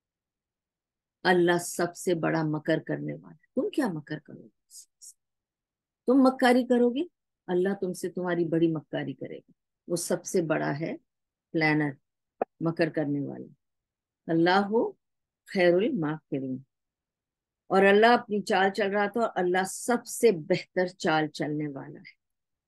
اللہ سب سے بڑا مکر کرنے والا۔ تم کیا مکر کرو گے؟ تم مکاری کرو گے، اللہ تم سے تمہاری بڑی مکاری کرے گا۔ وہ سب سے بڑا ہے پلانر، مکر کرنے والا۔ اللہ خیر الماکرین۔ اور اللہ اپنی چال چل رہا تھا، اور اللہ سب سے بہتر چال چلنے والا ہے۔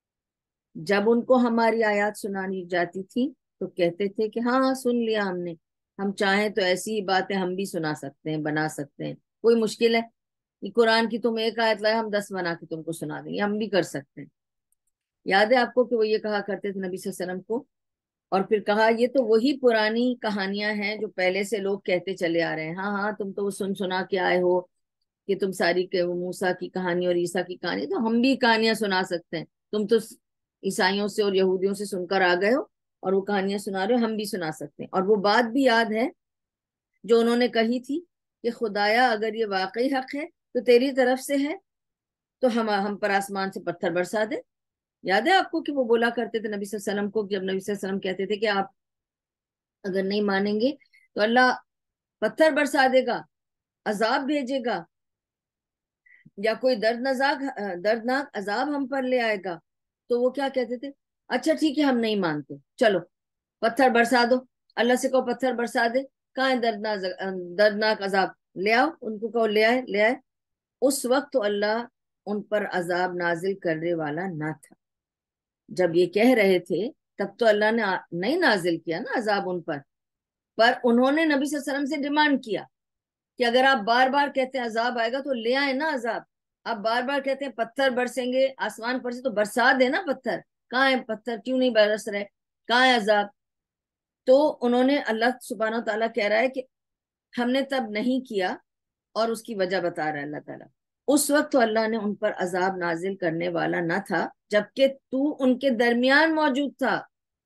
جب ان کو ہماری آیات سنانی جاتی تھی تو کہتے تھے کہ ہاں سن لیا ہم نے، ہم چاہیں تو ایسی ہی باتیں ہم بھی سنا سکتے ہیں، بنا سکتے ہیں، کوئی مشکل ہے؟ یہ قرآن کی تم ایک آیت لائے، ہم دس بنا کے تم کو سنا دیں گے، ہم بھی کر سکتے ہیں۔ یاد ہے آپ کو کہ وہ یہ کہا کرتے تھے نبی صلی اللہ علیہ وسلم کو، اور پھر کہا یہ تو وہی پرانی کہانیاں ہیں جو پہلے سے لوگ کہتے چلے آ رہے ہیں، ہاں ہاں تم تو وہ سن سنا کے آئے ہو کہ تم ساری موسیٰ کی کہانی اور عیسیٰ کی کہانی، تو ہم بھی کہانیاں سنا سکتے ہیں، تم تو عیسائیوں سے اور یہودیوں سے سن کر آ گئے ہو اور وہ کہانیاں سنا رہے ہو، ہم بھی سنا سکتے ہیں۔ اور وہ بات بھی یاد ہے جو انہوں نے کہی تھی کہ خدایا اگر یہ واقعی حق ہے تو تیری طرف سے ہے تو ہم ہم پر آسمان سے پتھر برسا دے. یاد ہے آپ کو کہ وہ بولا کرتے تھے نبی صلی اللہ علیہ وسلم کو، جب نبی صلی اللہ علیہ وسلم کہتے تھے کہ آپ اگر نہیں مانیں گے تو اللہ پتھر برسا دے گا، عذاب بھیجے گا، یا کوئی دردناک دردناک عذاب ہم پر لے آئے گا. تو وہ کیا کہتے تھے؟ اچھا ٹھیک ہے ہم نہیں مانتے، چلو پتھر برسا دو. اللہ سے کہو پتھر برسا دے. کہاں ہے دردناک دردناک عذاب؟ لے آؤ. ان کو کہو لے آئے لے آئے. اس وقت تو اللہ ان پر عذاب نازل کرنے والا نہ تھا. جب یہ کہہ رہے تھے تب تو اللہ نے نہیں نازل کیا نا عذاب ان پر، پر انہوں نے نبی صلی اللہ علیہ وسلم سے ڈیمانڈ کیا کہ اگر آپ بار بار کہتے ہیں عذاب آئے گا تو لے آئے نا عذاب. آپ بار بار کہتے ہیں پتھر برسیں گے آسمان پر سے، تو برسا دے نا پتھر. کہاں ہے پتھر؟ کیوں نہیں برس رہے؟ کہاں ہے عذاب؟ تو انہوں نے، اللہ سبحانہ و تعالیٰ کہہ رہا ہے کہ ہم نے تب نہیں کیا، اور اس کی وجہ بتا رہا ہے اللہ تعالیٰ. اس وقت تو اللہ نے ان پر عذاب نازل کرنے والا نہ تھا جبکہ تو ان کے درمیان موجود تھا.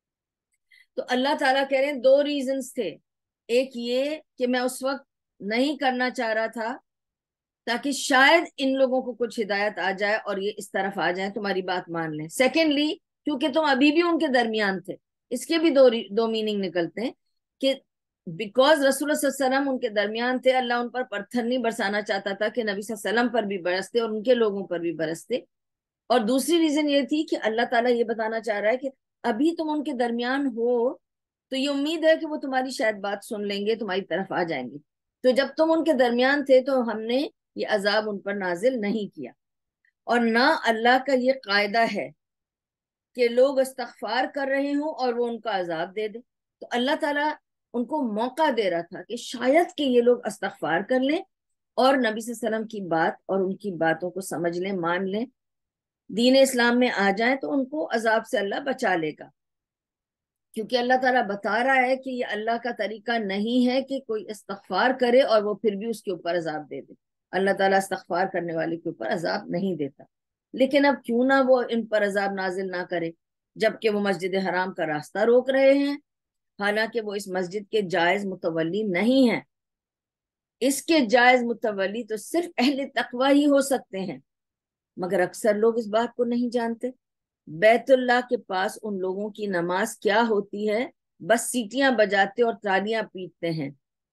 تو اللہ تعالیٰ کہہ رہے ہیں دو ریزنز تھے. ایک یہ کہ میں اس وقت نہیں کرنا چاہ رہا تھا تاکہ شاید ان لوگوں کو کچھ ہدایت آ جائے اور یہ اس طرف آ جائیں، تمہاری بات مان لیں. سیکنڈلی کیونکہ تم ابھی بھی ان کے درمیان تھے. اس کے بھی دو دو میننگ نکلتے ہیں کہ بیکاز رسول اللہ صلی اللہ علیہ وسلم ان کے درمیان تھے، اللہ ان پر پتھر نہیں برسانا چاہتا تھا کہ نبی صلی اللہ علیہ وسلم پر بھی برستے اور ان کے لوگوں پر بھی برستے. اور دوسری ریزن یہ تھی کہ اللہ تعالیٰ یہ بتانا چاہ رہا ہے کہ ابھی تم ان کے درمیان ہو تو یہ امید ہے کہ وہ تمہاری شاید بات سن لیں گے، تمہاری طرف آ جائیں گے. تو جب تم ان کے درمیان تھے تو ہم نے یہ عذاب ان پر نازل نہیں کیا. اور نہ اللہ کا یہ قاعدہ ہے کہ لوگ استغفار کر رہے ہوں اور وہ ان کا عذاب دے دے. تو اللہ تعالیٰ ان کو موقع دے رہا تھا کہ شاید کہ یہ لوگ استغفار کر لیں اور نبی صلی اللہ علیہ وسلم کی بات اور ان کی باتوں کو سمجھ لیں، مان لیں، دین اسلام میں آ جائیں تو ان کو عذاب سے اللہ بچا لے گا. کیونکہ اللہ تعالیٰ بتا رہا ہے کہ یہ اللہ کا طریقہ نہیں ہے کہ کوئی استغفار کرے اور وہ پھر بھی اس کے اوپر عذاب دے دے. اللہ تعالیٰ استغفار کرنے والے کے اوپر عذاب نہیں دیتا. لیکن اب کیوں نہ وہ ان پر عذاب نازل نہ کرے جبکہ وہ مسجد حرام کا راستہ روک رہے ہیں، حالانکہ وہ اس مسجد کے جائز متولی نہیں ہیں. اس کے جائز متولی تو صرف اہل تقوی ہی ہو سکتے ہیں، مگر اکثر لوگ اس بات کو نہیں جانتے. بیت اللہ کے پاس ان لوگوں کی نماز کیا ہوتی ہے؟ بس سیٹیاں بجاتے اور تالیاں پیٹتے ہیں.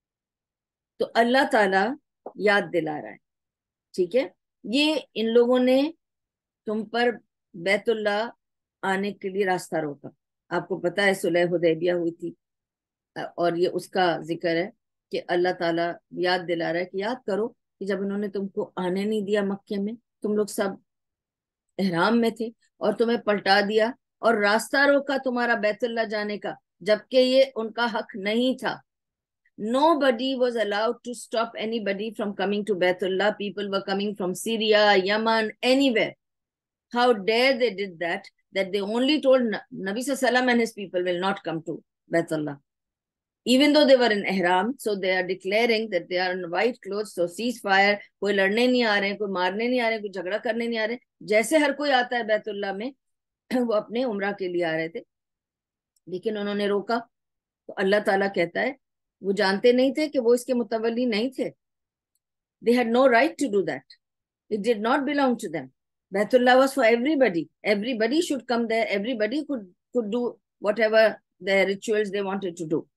تو اللہ تعالیٰ یاد دلا رہا ہے، ٹھیک ہے، یہ ان لوگوں نے تم پر بیت اللہ آنے کے لیے راستہ روکا. آپ کو پتا ہے صلح حدیبیہ ہوئی تھی، اور یہ اس کا ذکر ہے کہ اللہ تعالیٰ یاد دلا رہا ہے کہ یاد کرو کہ جب انہوں نے تم کو آنے نہیں دیا مکے میں، تم لوگ سب احرام میں تھے اور تمہیں پلٹا دیا اور راستہ روکا تمہارا بیت اللہ جانے کا، جبکہ یہ ان کا حق نہیں تھا. Nobody was allowed to stop anybody from coming to Baitullah. People were coming from Syria, Yemen, anywhere. How dare they did that, that they only told Nabi Sallallahu Alaihi Wasallam and his people will not come to Baitullah. Even though they were in ihram, so they are declaring that they are in white clothes, so cease fire. کوئی لڑنے نہیں آ رہے ہیں، کوئی مارنے نہیں آ رہے ہیں، کوئی جھگڑا کرنے نہیں آ رہے ہیں. جیسے ہر کوئی آتا ہے بیت اللہ میں، وہ اپنے عمرہ کے لیے آ رہے تھے، لیکن انہوں نے روکا. تو اللہ تعالیٰ کہتا ہے وہ جانتے نہیں تھے کہ وہ اس کے متولی نہیں تھے. They had no right to do that. It did not belong to them. Baitullah was for everybody. Everybody should come there. Everybody could, could do whatever their rituals they wanted to do.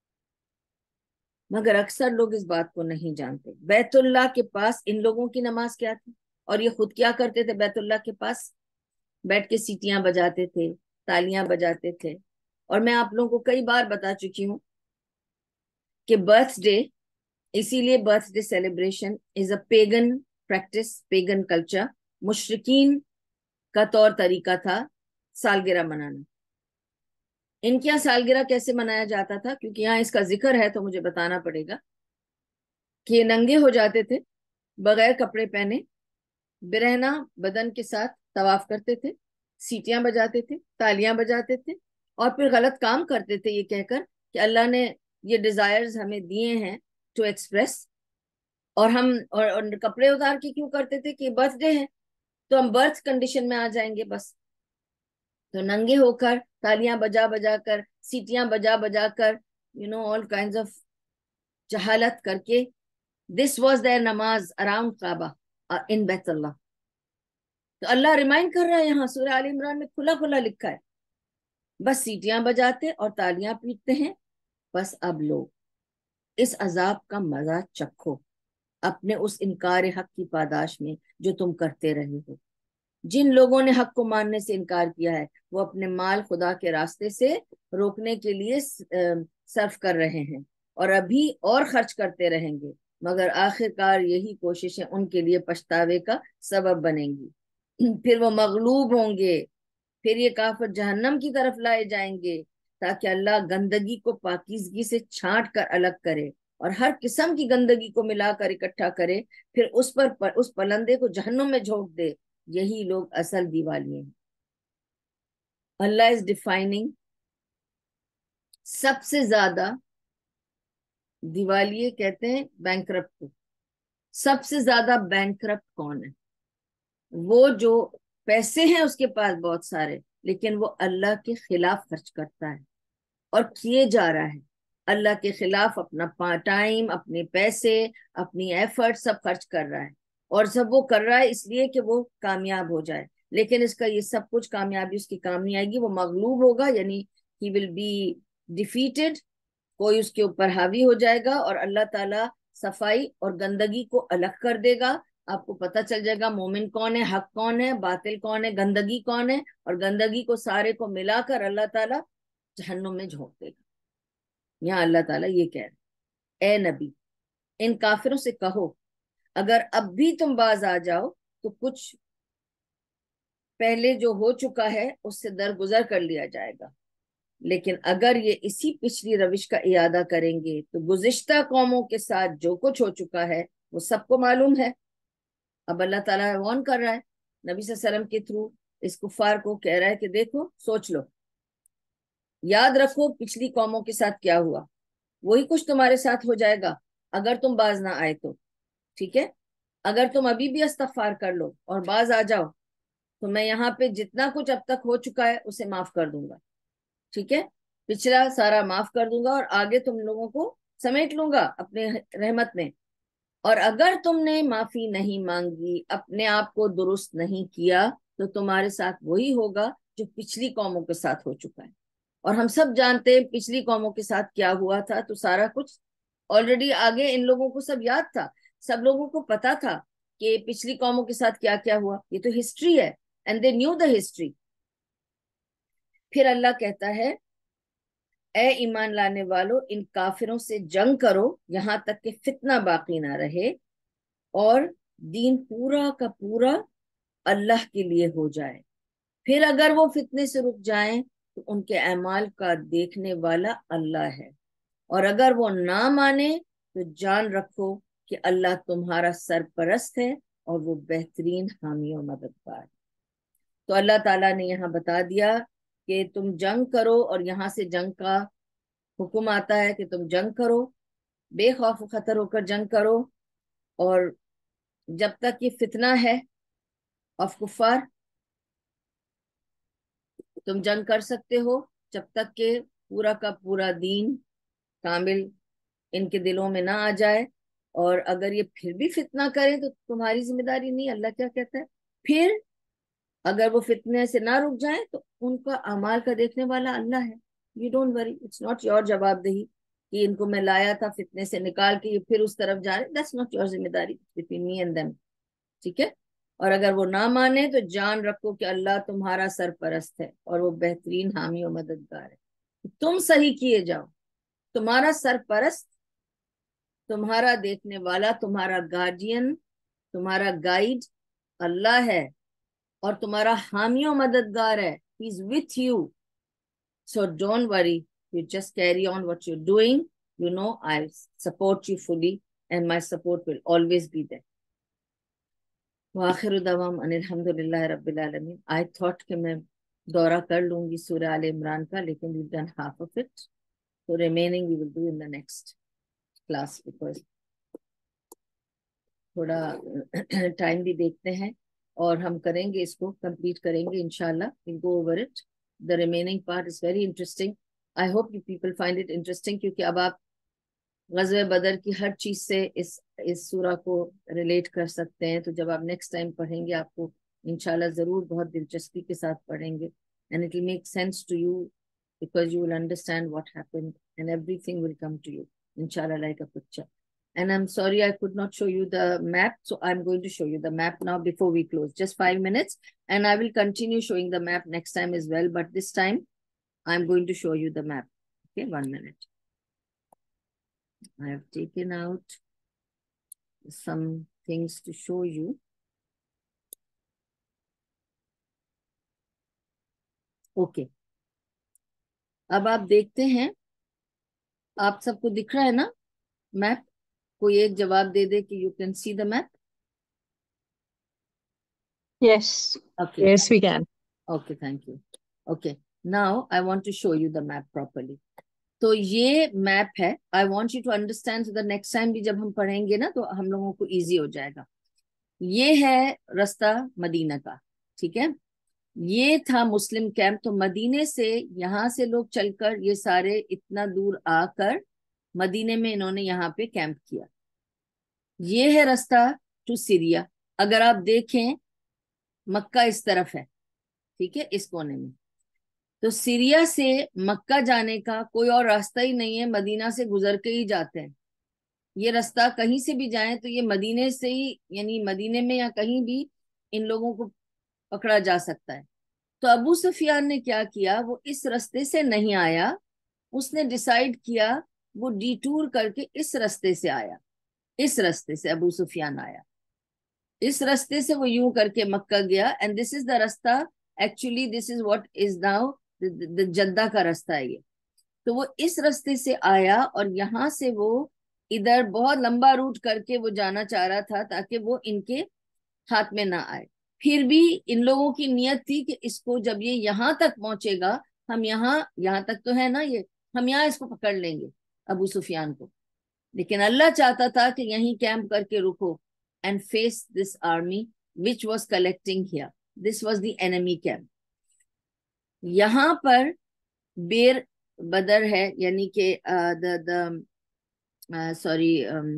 مگر اکثر لوگ اس بات کو نہیں جانتے. بیت اللہ کے پاس ان لوگوں کی نماز کیا تھی، اور یہ خود کیا کرتے تھے؟ بیت اللہ کے پاس بیٹھ کے سیٹیاں بجاتے تھے، تالیاں بجاتے تھے. اور میں آپ لوگوں کو کئی بار بتا چکی ہوں کہ برتھ ڈے، اسی لیے birthday celebration is a pagan practice, pagan culture. مشرکین کا طور طریقہ تھا سالگرہ منانا. ان کے یہاں سالگرہ کیسے منایا جاتا تھا؟ کیونکہ یہاں اس کا ذکر ہے تو مجھے بتانا پڑے گا کہ یہ ننگے ہو جاتے تھے، بغیر کپڑے پہنے، برہنہ بدن کے ساتھ طواف کرتے تھے، سیٹیاں بجاتے تھے، تالیاں بجاتے تھے، اور پھر غلط کام کرتے تھے یہ کہہ کر کہ اللہ نے یہ ڈیزائرز ہمیں دیے ہیں ٹو ایکسپریس، اور ہم اور, اور کپڑے اتار کے کیوں کرتے تھے کہ برتھ ڈے ہے تو ہم برتھ کنڈیشن میں آ جائیں گے بس. تو ننگے ہو کر، تالیاں بجا بجا کر، سیٹیاں بجا بجا کر، you know all kinds of जहालत करके. This was there namaz around Kaaba in बैत अल्लाह. तो अल्लाह रिमाइंड कर रहा है यहाँ सूरह आल इमरान में खुला खुला लिखा है. बस सीटियां बजाते और तालियां पीटते हैं. बस अब लोग इस अजाब का मजा चखो अपने उस इनकार हक की पादाश में जो तुम करते रहे हो. जिन लोगों ने हक को मानने से इनकार किया है वो अपने माल खुदा के रास्ते से रोकने के लिए सर्फ कर रहे हैं और अभी और खर्च करते रहेंगे, मगर आखिरकार यही कोशिशें उनके लिए पछतावे का सबब बनेंगी. फिर वो मगलूब होंगे, फिर ये काफिर जहन्नम की तरफ लाए जाएंगे ताकि अल्लाह गंदगी को पाकीज़गी से छांट कर अलग करे और हर किस्म की गंदगी को मिलाकर इकट्ठा करे, फिर उस पर, पर उस पलंदे को जहन्नुम में झोंक दे. यही लोग असल दिवालिये हैं. अल्लाह इज डिफाइनिंग सबसे ज्यादा दिवालिये कहते हैं बैंकरप्ट को. सबसे ज्यादा बैंकरप्ट कौन है? वो जो पैसे हैं उसके पास बहुत सारे, लेकिन वो अल्लाह के खिलाफ खर्च करता है और किए जा रहा है अल्लाह के खिलाफ. अपना टाइम, अपने पैसे, अपनी एफर्ट सब खर्च कर रहा है और सब वो कर रहा है इसलिए कि वो कामयाब हो जाए. लेकिन इसका ये सब कुछ कामयाबी उसकी काम नहीं आएगी. वो मगलूब होगा, यानी ही विल बी डिफीटेड. कोई उसके ऊपर हावी हो जाएगा और अल्लाह ताला सफाई और गंदगी को अलग कर देगा. आपको पता चल जाएगा मोमिन कौन है, हक कौन है, बातिल कौन है, गंदगी कौन है. और गंदगी को सारे को मिलाकर अल्लाह ताला जहन्नुम में झोंक देगा. यहाँ अल्लाह ताला ये कह रहे, ए नबी इन काफिरों से कहो अगर अब भी तुम बाज आ जाओ तो कुछ पहले जो हो चुका है उससे दरगुजर कर लिया जाएगा. लेकिन अगर ये इसी पिछली रविश का इरादा करेंगे तो गुज़िश्ता कौमों के साथ जो कुछ हो चुका है वो सबको मालूम है. अब अल्लाह ताला वार्न कर रहा है नबी सल्लल्लाहु अलैहि वसल्लम के थ्रू. इस कुफार को कह रहा है कि देखो, सोच लो, याद रखो पिछली कौमों के साथ क्या हुआ, वही कुछ तुम्हारे साथ हो जाएगा अगर तुम बाज ना आए तो. ठीक है, अगर तुम अभी भी इस्तगफार कर लो और बाज आ जाओ तो मैं यहाँ पे जितना कुछ अब तक हो चुका है उसे माफ कर दूंगा. ठीक है, पिछला सारा माफ कर दूंगा और आगे तुम लोगों को समेट लूंगा अपने रहमत में. और अगर तुमने माफी नहीं मांगी, अपने आप को दुरुस्त नहीं किया, तो तुम्हारे साथ वही होगा जो पिछली कौमों के साथ हो चुका है. और हम सब जानते हैं पिछली कौमों के साथ क्या हुआ था. तो सारा कुछ ऑलरेडी आगे इन लोगों को सब याद था. सब लोगों को पता था कि पिछली कौमों के साथ क्या क्या हुआ. ये तो हिस्ट्री है, and they knew the history. फिर अल्लाह कहता है, ए ईमान लाने वालों इन काफिरों से जंग करो यहां तक कि फितना बाकी ना रहे और दीन पूरा का पूरा अल्लाह के लिए हो जाए. फिर अगर वो फितने से रुक जाएं तो उनके अमाल का देखने वाला अल्लाह है. और अगर वो ना माने तो जान रखो कि अल्लाह तुम्हारा सरपरस्त है और वो बेहतरीन हामी और मददगार है. तो अल्लाह ताला ने यहाँ बता दिया कि तुम जंग करो, और यहाँ से जंग का हुक्म आता है कि तुम जंग करो, बेखौफ खतर होकर जंग करो. और जब तक ये फितना है ऑफ कुफार, तुम जंग कर सकते हो जब तक के पूरा का पूरा दीन कामिल इनके दिलों में ना आ जाए. और अगर ये फिर भी फितना करें तो तुम्हारी जिम्मेदारी नहीं. अल्लाह क्या कहता है, फिर अगर वो फितने से ना रुक जाए तो उनका अमाल का देखने वाला अल्लाह है. You don't worry, it's not your जवाबदेही कि इनको मैं लाया था फितने से निकाल के ये फिर उस तरफ जा रहे. दैट्स नॉट योर जिम्मेदारी, बिटवीन मी एंड देम. ठीक है, और अगर वो ना माने तो जान रखो कि अल्लाह तुम्हारा सरपरस्त है और वो बेहतरीन हामी और मददगार है. तुम सही किए जाओ. तुम्हारा सरपरस्त, तुम्हारा देखने वाला, तुम्हारा गार्जियन, तुम्हारा गाइड अल्लाह है और तुम्हारा हामी और मददगार है. He is with you. So don't worry, you just carry on what you're doing. You know, I support you fully and my support will always be there. वाखिर दवाम अनिल्हम्दुलिल्लाह रब्बिल आलमीन. I thought कि मैं दौरा कर लूंगी सूरह आल इमरान का, लेकिन we've done half of it. So remaining we will do in the next class because थोड़ा टाइम भी देखते हैं और हम करेंगे, इसको कंप्लीट करेंगे इंशाल्लाह. We'll go over it. The remaining part is very interesting. I hope you people find it interesting क्योंकि अब आप غزوہ بدر کی ہر چیز سے اس اس سورہ کو ریلیٹ کر سکتے ہیں. تو جب آپ نیکسٹ ٹائم پڑھیں گے آپ کو انشاءاللہ ضرور بہت دلچسپی کے ساتھ پڑھیں گے. And it will make sense to you because you will understand what happened and everything will come to you inshallah like a picture. And I'm sorry I could not show you the map, so I'm going to show you the map now before we close. Just five minutes and I will continue showing the map next time as well, but this time I'm going to show you the map. Okay, one minute. I have taken out some things to show you. Okay. अब आप देखते हैं, आप सबको दिख रहा है ना मैप? कोई एक जवाब दे दे कि you can see the map. Yes. Okay. Yes, we can. Okay, thank you. Okay, now I want to show you the map properly. तो ये मैप है. I want you to understand so the next time भी जब हम पढ़ेंगे ना तो हम लोगों को easy हो जाएगा. ये है रास्ता मदीना का, ठीक है. ये था मुस्लिम कैंप. तो मदीने से यहाँ से लोग चलकर ये सारे इतना दूर आकर मदीने में इन्होंने यहाँ पे कैंप किया. ये है रास्ता टू सीरिया. अगर आप देखें मक्का इस तरफ है, ठीक है, इस कोने में. तो सीरिया से मक्का जाने का कोई और रास्ता ही नहीं है, मदीना से गुजर के ही जाते हैं. ये रास्ता कहीं से भी जाए तो ये मदीने से ही, यानी मदीने में या कहीं भी इन लोगों को पकड़ा जा सकता है. तो अबू सुफियान ने क्या किया, वो इस रास्ते से नहीं आया. उसने डिसाइड किया वो डिटूर करके इस रास्ते से आया. इस रास्ते से अबू सुफियान आया. इस रास्ते से वो यूं करके मक्का गया. And this is the rasta, actually this is what is now the Jeddah का रास्ता है ये. तो वो इस रास्ते से आया और यहाँ से वो इधर बहुत लंबा रूट करके वो जाना चाह रहा था ताकि वो इनके हाथ में ना आए. फिर भी इन लोगों की नियत थी कि इसको जब ये यहाँ तक पहुंचेगा, हम यहाँ यहाँ तक तो है ना ये, हम यहाँ इसको पकड़ लेंगे अबू सुफियान को. लेकिन अल्लाह चाहता था कि यहीं कैंप करके रुको and face this army which was collecting here. This was the enemy camp. यहाँ पर बेर बदर है, यानी कि द द सॉरी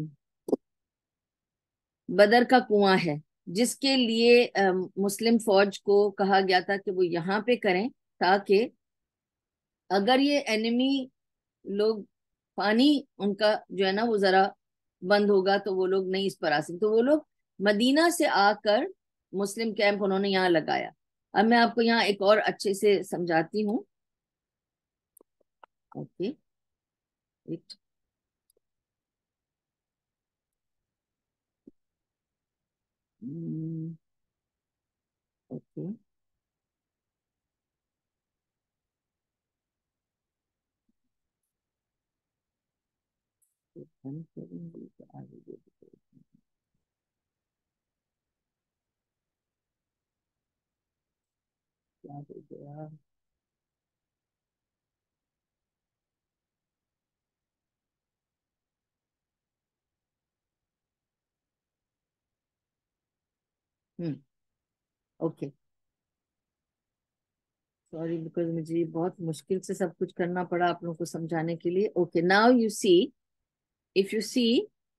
बदर का कुआं है, जिसके लिए uh, मुस्लिम फौज को कहा गया था कि वो यहाँ पे करें ताकि अगर ये एनिमी लोग पानी उनका जो है ना वो जरा बंद होगा तो वो लोग नहीं इस पर आ सकते. तो वो लोग मदीना से आकर मुस्लिम कैंप उन्होंने यहाँ लगाया. अब मैं आपको यहाँ एक और अच्छे से समझाती हूँ. ओके, ओके, क्या हो गया? हम्म ओके, सॉरी बिकॉज मुझे बहुत मुश्किल से सब कुछ करना पड़ा आप लोगों को समझाने के लिए. Okay, now you see, if you see,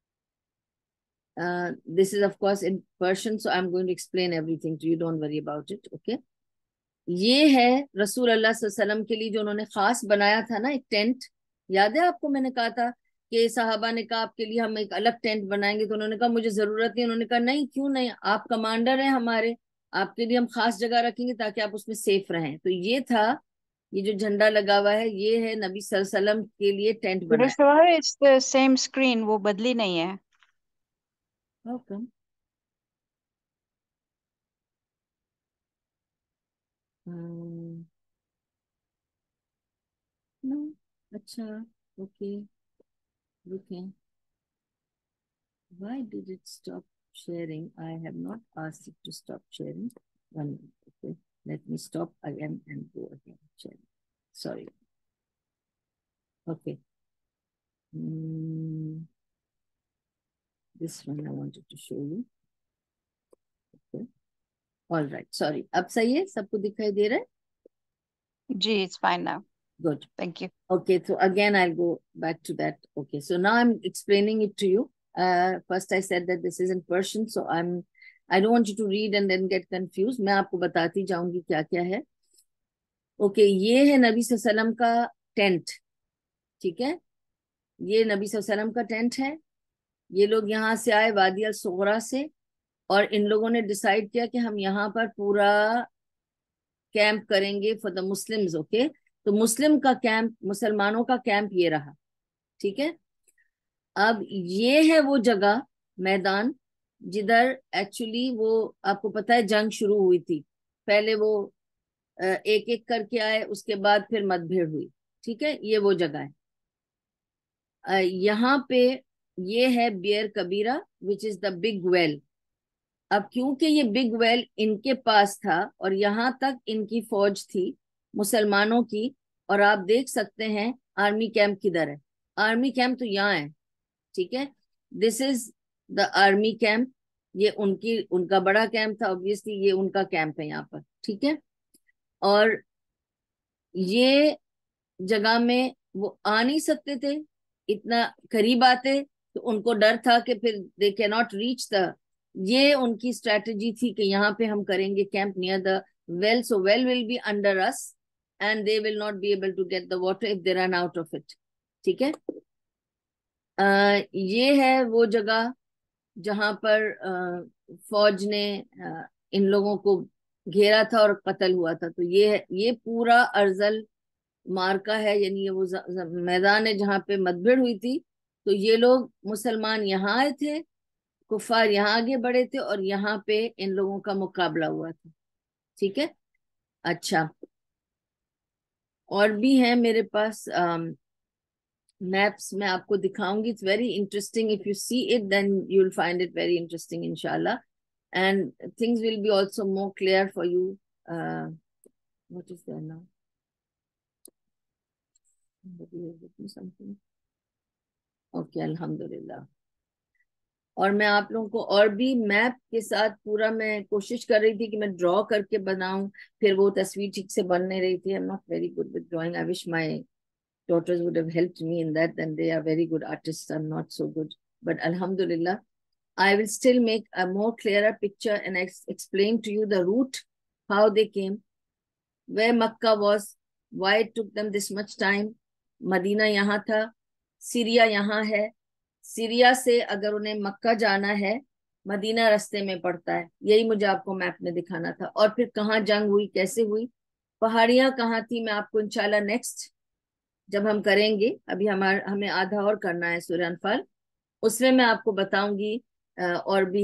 Uh, this is of course in Persian, so I'm going to explain everything to you. Don't worry about it. Okay. ये है रसूल अल्लाह सल्लल्लाहु अलैहि वसल्लम के लिए जो उन्होंने खास बनाया था ना, एक टेंट. याद है आपको, मैंने कहा था कि साहबा ने कहा आपके लिए हम एक अलग टेंट बनाएंगे. तो उन्होंने कहा मुझे जरूरत नहीं. उन्होंने कहा नहीं, क्यों नहीं, आप कमांडर हैं हमारे, आपके लिए हम खास जगह रखेंगे ताकि आप उसमें सेफ रहें. तो ये था, ये जो झंडा लगा हुआ है ये है नबी सल्लल्लाहु अलैहि वसल्लम के लिए टेंट बनाया. It's the same screen, वो बदली नहीं है. How come? Um, no, अच्छा, okay, okay. Why did it stop sharing? I have not asked it to stop sharing. One minute, okay. Let me stop again and go again. Sharing. Sorry. Okay. Mm, this one I wanted to show you. Okay. All right. Sorry. अब सही है, सबको दिखाई दे रहा है? जी, it's fine now. Good. Thank you. Okay, so again, I'll go back to that. Okay, so now I'm explaining it to you. Uh, first, I said that this is in Persian, so I'm. I don't want you to read and then get confused. मैं आपको बताती जाऊंगी क्या क्या है. Okay, ये है नबी सल्लल्लाहु अलैहि वसल्लम का टेंट. ठीक है, ये नबी सल्लल्लाहु अलैहि वसल्लम का टेंट है. ये लोग यहाँ से आए वादी अल सुगरा से, और इन लोगों ने डिसाइड किया कि हम यहाँ पर पूरा कैंप करेंगे फॉर द मुस्लिम्स. ओके, तो मुस्लिम का कैंप, मुसलमानों का कैंप ये रहा. ठीक है, अब ये है वो जगह, मैदान, जिधर एक्चुअली वो, आपको पता है, जंग शुरू हुई थी. पहले वो एक एक करके आए, उसके बाद फिर मतभेड़ हुई. ठीक है, ये वो जगह है. यहाँ पे ये है बियर कबीरा, which is the big well. अब क्योंकि ये बिग वेल इनके पास था और यहाँ तक इनकी फौज थी मुसलमानों की, और आप देख सकते हैं आर्मी कैंप किधर है. आर्मी कैंप तो यहाँ है. ठीक है, this is the army camp. ये उनकी उनका बड़ा कैंप था ऑब्वियसली, ये उनका कैंप है यहाँ पर. ठीक है, और ये जगह में वो आ नहीं सकते थे, इतना करीब आते तो उनको डर था कि फिर they can not reach the. ये उनकी स्ट्रेटजी थी कि यहाँ पे हम करेंगे camp near the well, so well will be under us and they will not be able to get the water if they run out of it. ठीक है, uh, ये है वो जगह जहां पर uh, फौज ने uh, इन लोगों को घेरा था और कत्ल हुआ था. तो ये ये पूरा अर्जल मार्का है, यानी ये वो मैदान है जहाँ पे मतभेड़ हुई थी. तो ये लोग मुसलमान यहाँ आए थे, कुफार यहाँ आगे बढ़े थे, और यहाँ पे इन लोगों का मुकाबला हुआ था. ठीक है, अच्छा, और भी है मेरे पास मैप्स, मैं आपको दिखाऊंगी. It's very interesting. If you see it then you will find it very interesting इंशाल्लाह, and things will be also more clear for you. What is there now? Something. Okay, अल्हम्दुलिल्लाह. और मैं आप लोगों को और भी मैप के साथ पूरा, मैं कोशिश कर रही थी कि मैं ड्रॉ करके बनाऊं, फिर वो तस्वीर ठीक से बन नहीं रही थी. I am not very good with drawing. I wish my daughters would have helped me in that, then they are very good artists. I'm not so good, but alhamdulillah, I will still make a more clearer picture and ex explain to you the route, how they came, where Makkah was, why it took them this much time. Medina यहाँ था, सीरिया यहाँ है. सीरिया से अगर उन्हें मक्का जाना है, मदीना रास्ते में पड़ता है. यही मुझे आपको मैप में दिखाना था. और फिर कहाँ जंग हुई, कैसे हुई, पहाड़ियां कहाँ थी, मैं आपको इंशाल्लाह नेक्स्ट जब हम करेंगे, अभी हमारे हमें आधा और करना है सूरह अनफाल, उसमें मैं आपको बताऊंगी और भी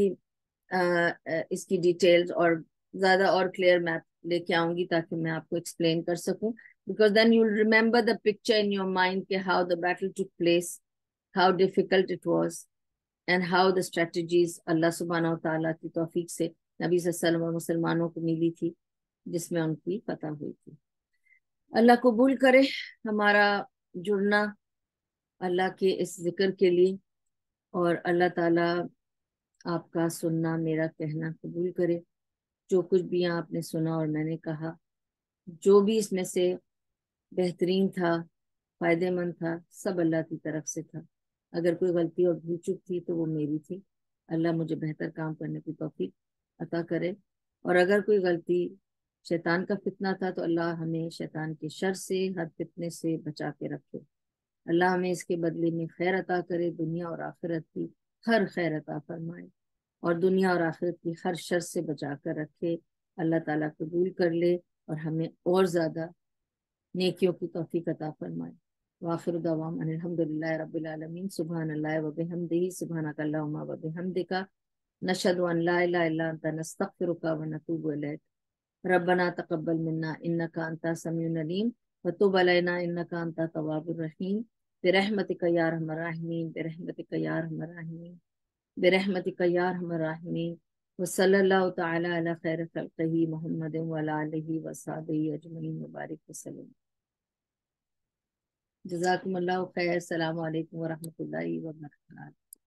इसकी डिटेल्स, और ज्यादा और क्लियर मैप लेके आऊंगी ताकि मैं आपको एक्सप्लेन कर सकूं. Because then you will remember the picture in your mind के how the battle took place, how difficult it was, and how the strategies Allah सुब्हानहू व तआला की तौफीक से नबी सल्लल्लाहु अलैहि वसल्लम और मुसलमानों को मिली थी, जिसमें उनकी फतह हुई थी. अल्लाह कबूल करे हमारा जुड़ना अल्लाह के इस जिक्र के लिए, और अल्लाह ताला आपका सुनना, मेरा कहना कबूल करे. जो कुछ भी आपने सुना और मैंने कहा, जो भी इसमें से बेहतरीन था, फायदेमंद था, सब अल्लाह की तरफ से था. अगर कोई गलती और भूल चूक थी तो वो मेरी थी. अल्लाह मुझे बेहतर काम करने की तौफीक अता करे. और अगर कोई गलती शैतान का फितना था तो अल्लाह हमें शैतान के शर से, हर फितने से बचा के रखे. अल्लाह हमें इसके बदले में खैर अता करे, दुनिया और आखिरत की हर खैर अता फरमाए, और दुनिया और आखिरत की हर शर से बचा कर रखे. अल्लाह ताला कबूल कर ले और हमें और ज़्यादा नेकियों की तौफीक अता फरमाए. वाखिर दवाम अल्हम्दुलिल्लाहि रब्बिल आलमीन. सुब्हानल्लाहि व बिहम्दिही, सुब्हानक अल्लाहुम्मा व बिहम्दिका, नशहदु अन ला इलाहा इल्ला अंता, नस्तगफिरुका व नतूबु इलैक. रब्बना तक़ब्बल मिन्ना इन्नका अंता समीउल अलीम व तुब अलैना इन्नका अंता तव्वाबुर रहीम. बिरहमतिका या अरहमर राहिमीन, बिरहमतिका या अरहमर राहिमीन, बिरहमतिका या अरहमर राहिमीन. व सल्लल्लाहु तआला अला खैर खल्क़िही मुहम्मदिन व अला आलिहि व सहाबिही अजमईन व बारिक वसल्लम. जज़ाकुमुल्लाहु खैर. अस्सलामु अलैकुम व रहमतुल्लाहि व बरकातहू.